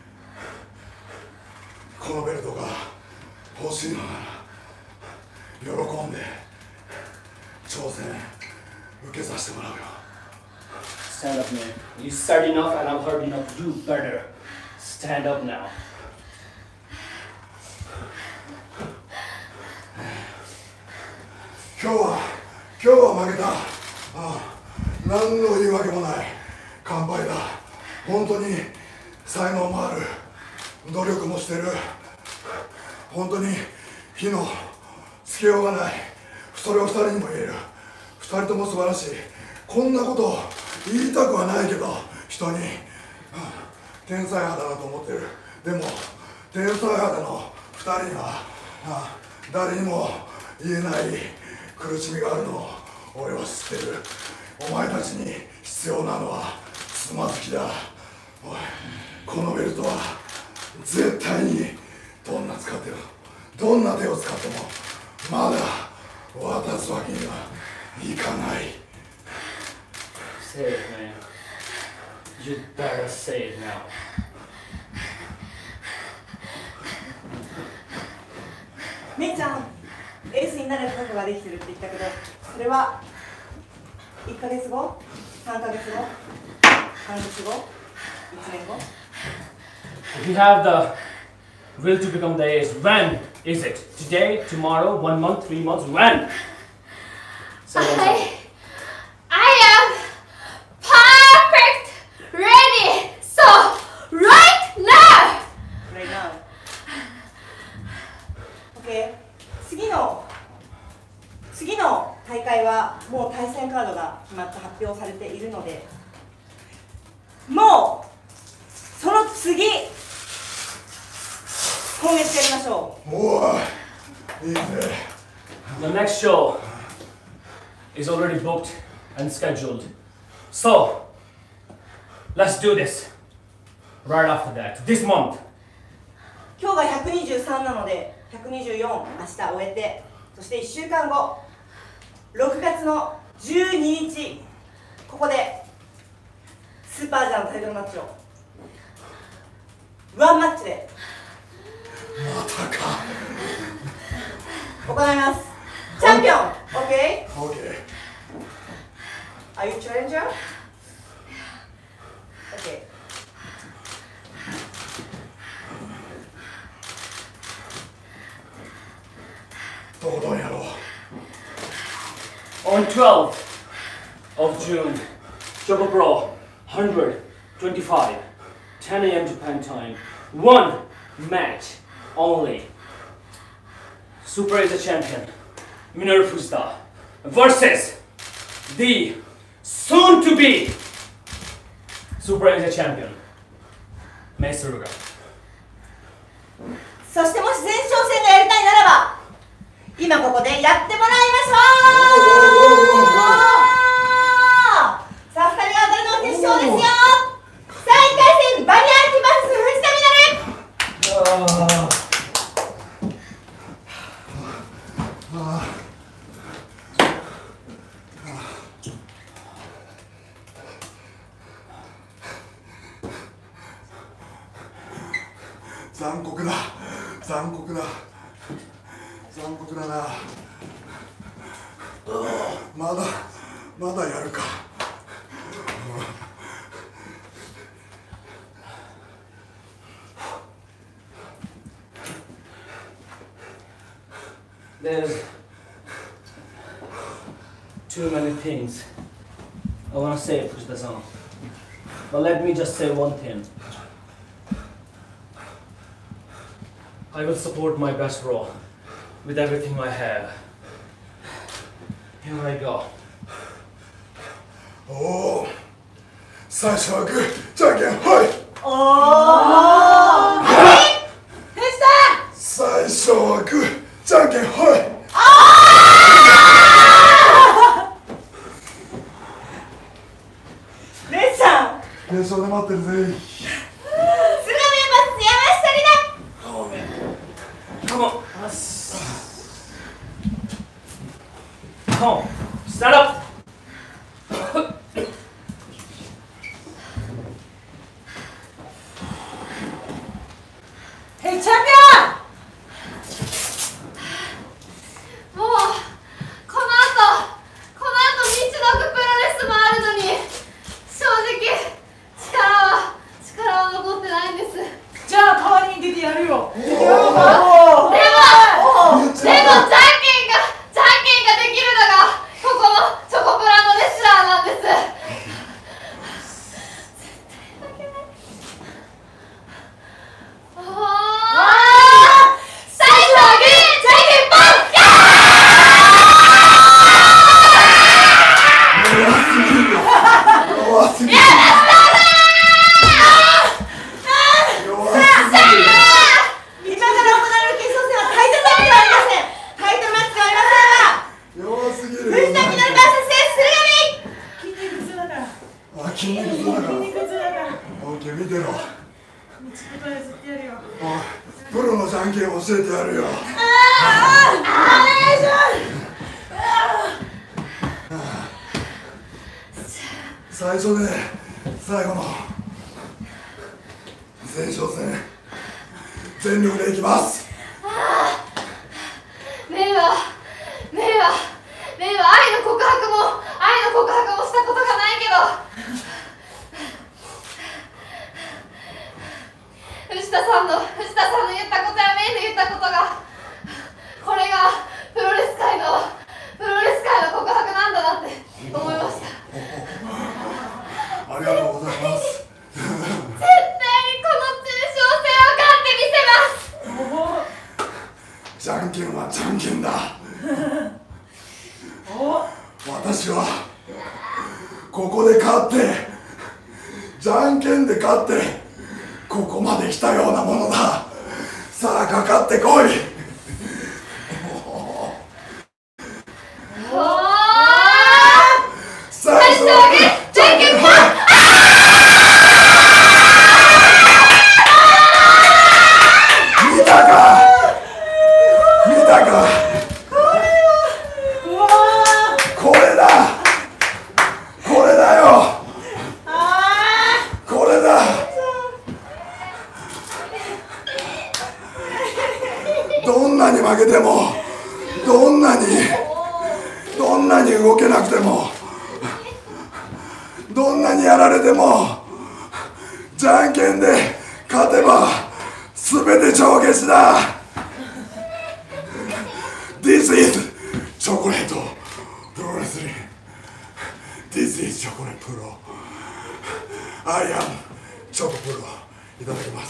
このベルトが欲しいのなら喜んで挑戦受けさせてもらうよ。 Stand up, man. You said enough and I've heard enough. You better stand up now. 今日は今日は負けた。ああ、何の言い訳もない完敗だ。本当に才能もある、努力もしてる。本当に火のつけようがない。それをふたりにも言える。ふたりとも素晴らしい。こんなこと言いたくはないけど人に、うん、天才肌だと思ってる。でも天才肌のふたりには、ああ、誰にも言えない苦しみがあるのを俺は知ってる。お前たちに必要なのはつまずきだ。おい、このベルトは絶対にどんな使ってもどんな手を使ってもまだ渡すわけにはいかない。 Say it, man. You better say it now. めいちゃん、エースになる覚悟ができてるって言ったけど、それはいっかげつご、さんかげつご、はんげつご、いちねんご。 If you have the will to become the ace, when is it? Today, tomorrow, one month, three months, when? Say it. I, I am perfect ready. So right now. Right now. Okay. 次の次の大会はもう対戦カードが決まって発表されているので、もうその次今月やりましょう。 おい、いいぜ。 The next show is already booked and scheduled. So, let's do this right after that, this month. 今日がひゃくにじゅうさんなのでひゃくにじゅうよん明日終えて、そしていっしゅうかんごろくがつのじゅうににちここでスーパージャンタイトルマッチをワンマッチでまたか。 行います。チャンピオン OK? OK。 Are you challenger? OK。 とことんやろう。 On twelfth of June. Choco Pro one hundred twenty-five, ten A M Japan time. One match only. Super Asia champion Minoru Fujita versus the soon-to-be Super Asia champion Mei Suruga。 そしてもし前哨戦がやりたいならば今ここでやってもらいましょう。さあふたりが当たるの決勝ですよ。さあいっかい戦バリアーキ ブイエス 藤田ミナレ。 残酷だ残酷だ残酷だな。まだまだやるか。 There's too many things I want to say, Fujita-san. But let me just say one thing. I will support my best role with everything I have. Here I go. おお、最初はグー、じゃんけん、はい。 おお。はい。藤田。 最初はグー、じゃんけん、はい。 ああ。レイちゃん。 決勝で待ってるぜ。 Come on. Come on. Stand up. Hey, champion! もうこの後この後未知のプロレスもあるのに正直力は力は残ってないんです。 じゃあ代わりに出てやるよ。 でもでもじゃんけんがじゃんけんができるのがここのチョコプラのレスラーなんです。絶対負けない。ああ最初はグーじゃんけんポン。 弱すぎる。筋肉痛だから。オッケー見てろ。プロのじゃんけん教えてやるよ。最初で最後の前哨戦全力でいきます。 メイはメイはメイは愛の告白も愛の告白もしたことがないけど藤田さんの藤田さんの言ったことやメイの言ったことがこれがプロレス界のプロレス界の告白なんだなって思いました。 ありがとうございます。 絶対にこの中傷戦を勝ってみせます。 じゃんけんはじゃんけんだ。私はここで勝ってじゃんけんで勝ってここまで来たようなものだ。さあかかってこい。最初はグーじゃんけんポン。見たか見たか。これだこれだよこれだ。どんなに負けてもどんなにどんなに動けなくてもどんなにやられてもじゃんけんで勝てば全て帳消しだ。 This is チョコレートプロレスリング This プロ。アイアンチョコプロ。いただきます。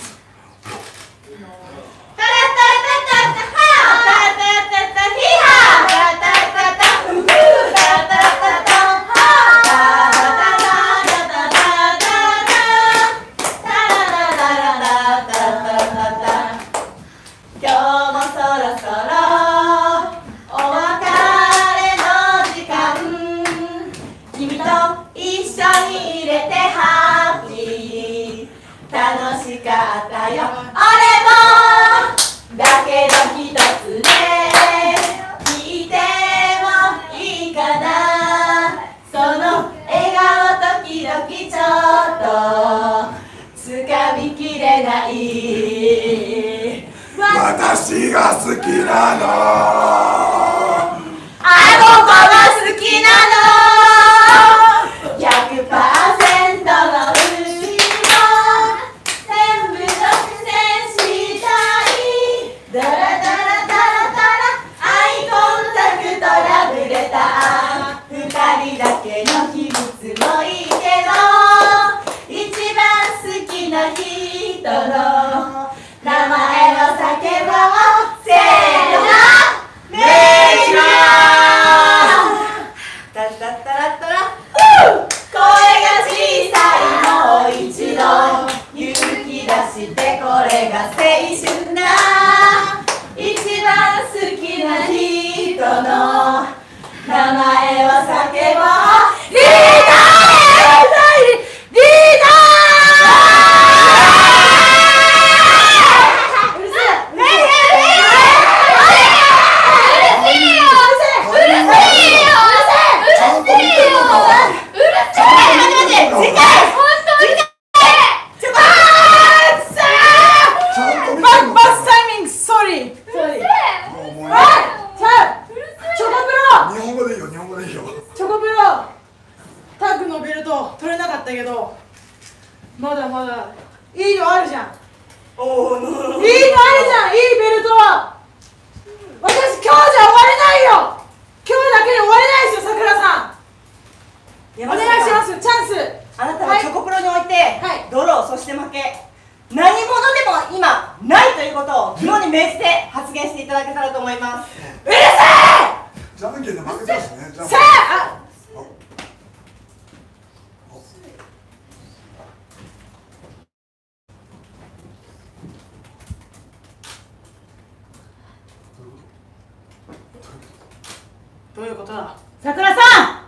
私が好きなの。 あの子が好きなの。ひゃくパーセント のうちの全部独占したい。ダラダラダラダラアイコンタクトラブレター。二人だけの秘密もいいけど一番好きな人の名前を叫ぼう。せーの、メイちゃん。タッタッタラッタラ。声が小さい、もう一度勇気出して、これが青春だ。一番好きな人の名前を叫ぼう。リーダー、リーダー。 まだまだいいのあるじゃん。 おー、いいのあるいいのあるじゃん、いいベルトは。私今日じゃ終われないよ。今日だけで終われないですよ、さくらさん。お願いします、チャンス。 あなたはチョコプロにおいて、 はい、 ドロー、そして負け、何者でも今ないということを肝に銘じて発言していただけたらと思います。 うるせえ。 じゃんけんで負けたしね。じゃんせえ。あ、どういうことだ、 さくらさん。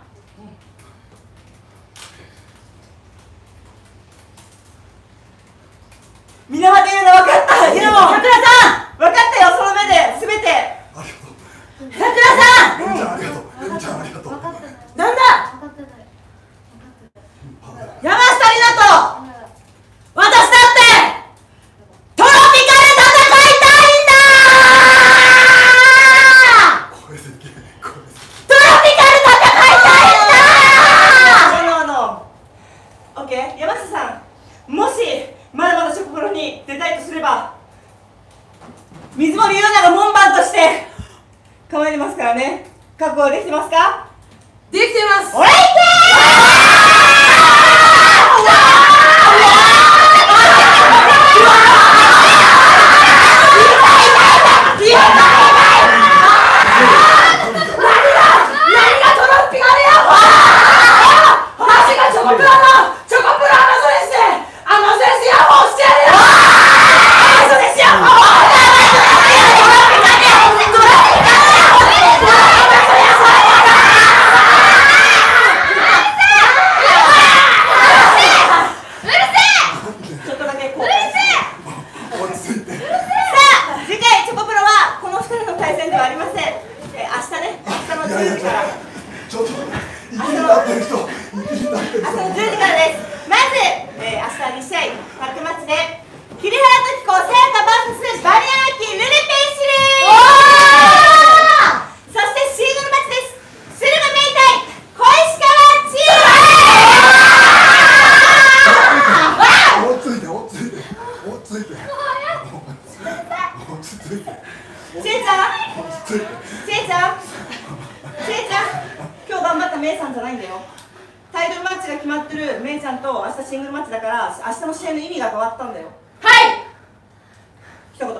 皆まで言うの分かった。でもさくらさん、 分かったよ、その目で全て。 ありがとう。 さくらさん。 エミちゃんありがとう。エミちゃんありがとう。 なんだ。 山下里奈と私だってトロピカル戦いたいんだ。 声でけえ、声でトロピカル戦いたいんだ。 ノーノーノー。オッケー、山下さん、もしまだまだチョコプロに出たいとすれば、水森優奈が門番として構えますからね。覚悟できてますか？ できてます。 おらいけタイトルマッチが決まってるメイちゃんと明日シングルマッチだから明日の試合の意味が変わったんだよ。 はい一言。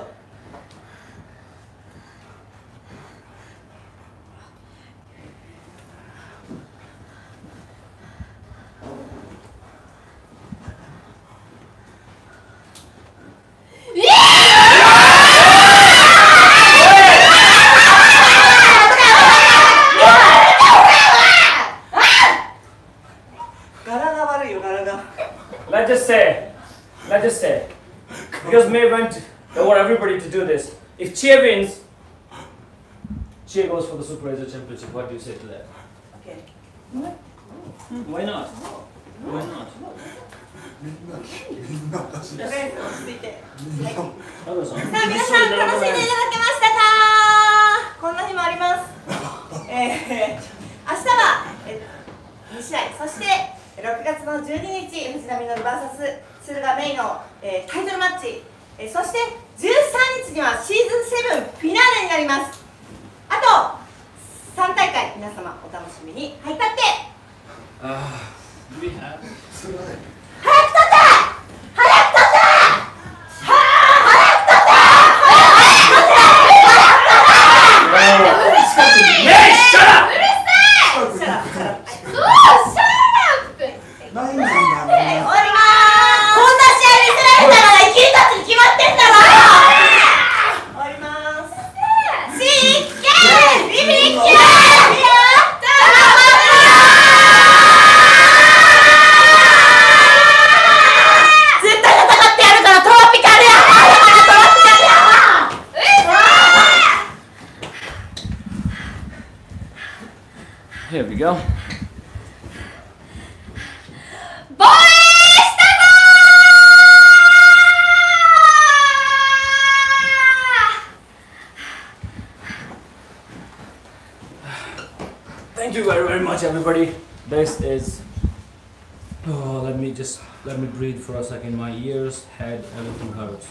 Let's just say, let's just say, because May went, they want everybody to do this. If Chia wins, Chia goes for the Super Asia Championship. What do you say to that? Okay. Why not? Why not? みんなみんなおかしいです。 とりあえず落ち着いて。はい。さあ皆さん、 皆さん楽しんでいただけましたか？こんな日もあります。えー、明日はえに試合、そしてろくがつのじゅうににち藤波の ブイエス 駿河メイの、えー、タイトルマッチ、えー、そしてじゅうさんにちにはシーズンセブンフィナーレになります。あとさんだいかい皆様お楽しみに。はい、立って。 ああ、we have. つらい。 早く取って早く取ってはあ早く取ってメイ、シャラップ！ うるさいシャラップシャラップ。 そうシャラップないんだ終わりまーす。 こんな試合見せられたら生きるたちに決まってんだろ終わりまーす。 しっけービビッキー絶対戦ってやるからトロピカルやトロピカルや Here we go. 防衛したぞー Thank you very, very much, everybody. This is. Oh, let me just let me breathe for a second. My ears, head, everything hurts.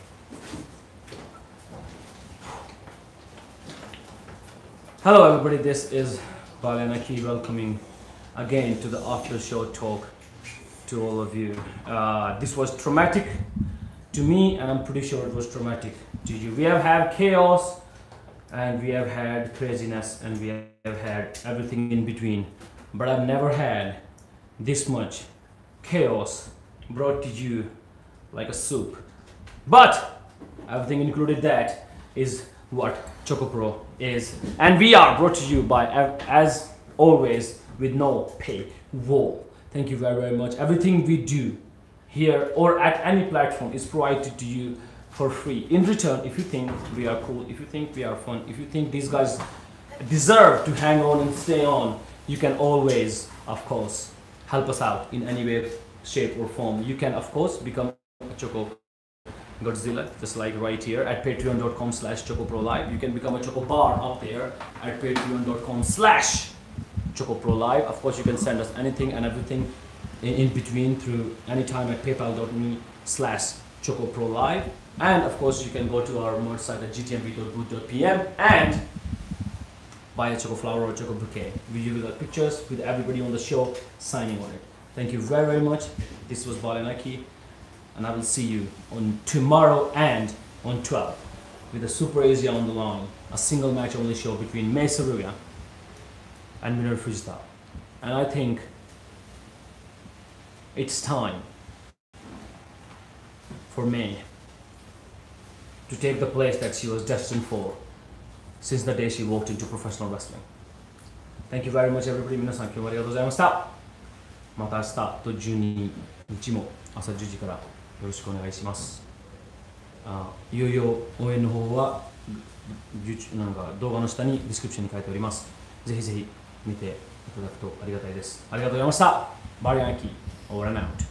Hello, everybody. This is Balianaki welcoming again to the after show talk to all of you. Uh, this was traumatic to me, and I'm pretty sure it was traumatic to you. We have had chaos, and we have had craziness, and we have had everything in between, but I've never had this much chaos brought to you like a soup. But everything included that is what ChocoPro is, and we are brought to you by, as always, with no pay wall. Thank you very, very much. Everything we do here or at any platform is provided to you for free. In return, if you think we are cool, if you think we are fun, if you think these guys deserve to hang on and stay on, you can always, of course, help us out in any way, shape or form. You can, of course, become a Choco Godzilla, just like right here at patreon dot com slash chocoprolive. You can become a Choco Bar up there at patreon dot com slash chocoprolive. Of course, you can send us anything and everything in, in between through anytime at paypal dot me slash chocoprolive. And of course, you can go to our merch site at g t m b dot boot dot p m and buy a choco flower or a choco bouquet. We give you the pictures with everybody on the show signing on it. Thank you very, very much. This was Balianaki, and I will see you on tomorrow and on twelve with the Super Asia on the line, a single match only show between Mei Saruya and Minoru Fujita. And I think it's time for Mei to take the place that she was destined for since the day she walked into professional wrestling. Thank you very much, everybody. 皆さん今日もありがとうございました。また明日とじゅうににちも朝じゅうじからよろしくお願いします。あ、いよいよ応援の方はなんか動画の下にディスクリプションに書いております。ぜひぜひ見ていただくとありがたいです。ありがとうございました。バリアンキー、オーランアウト。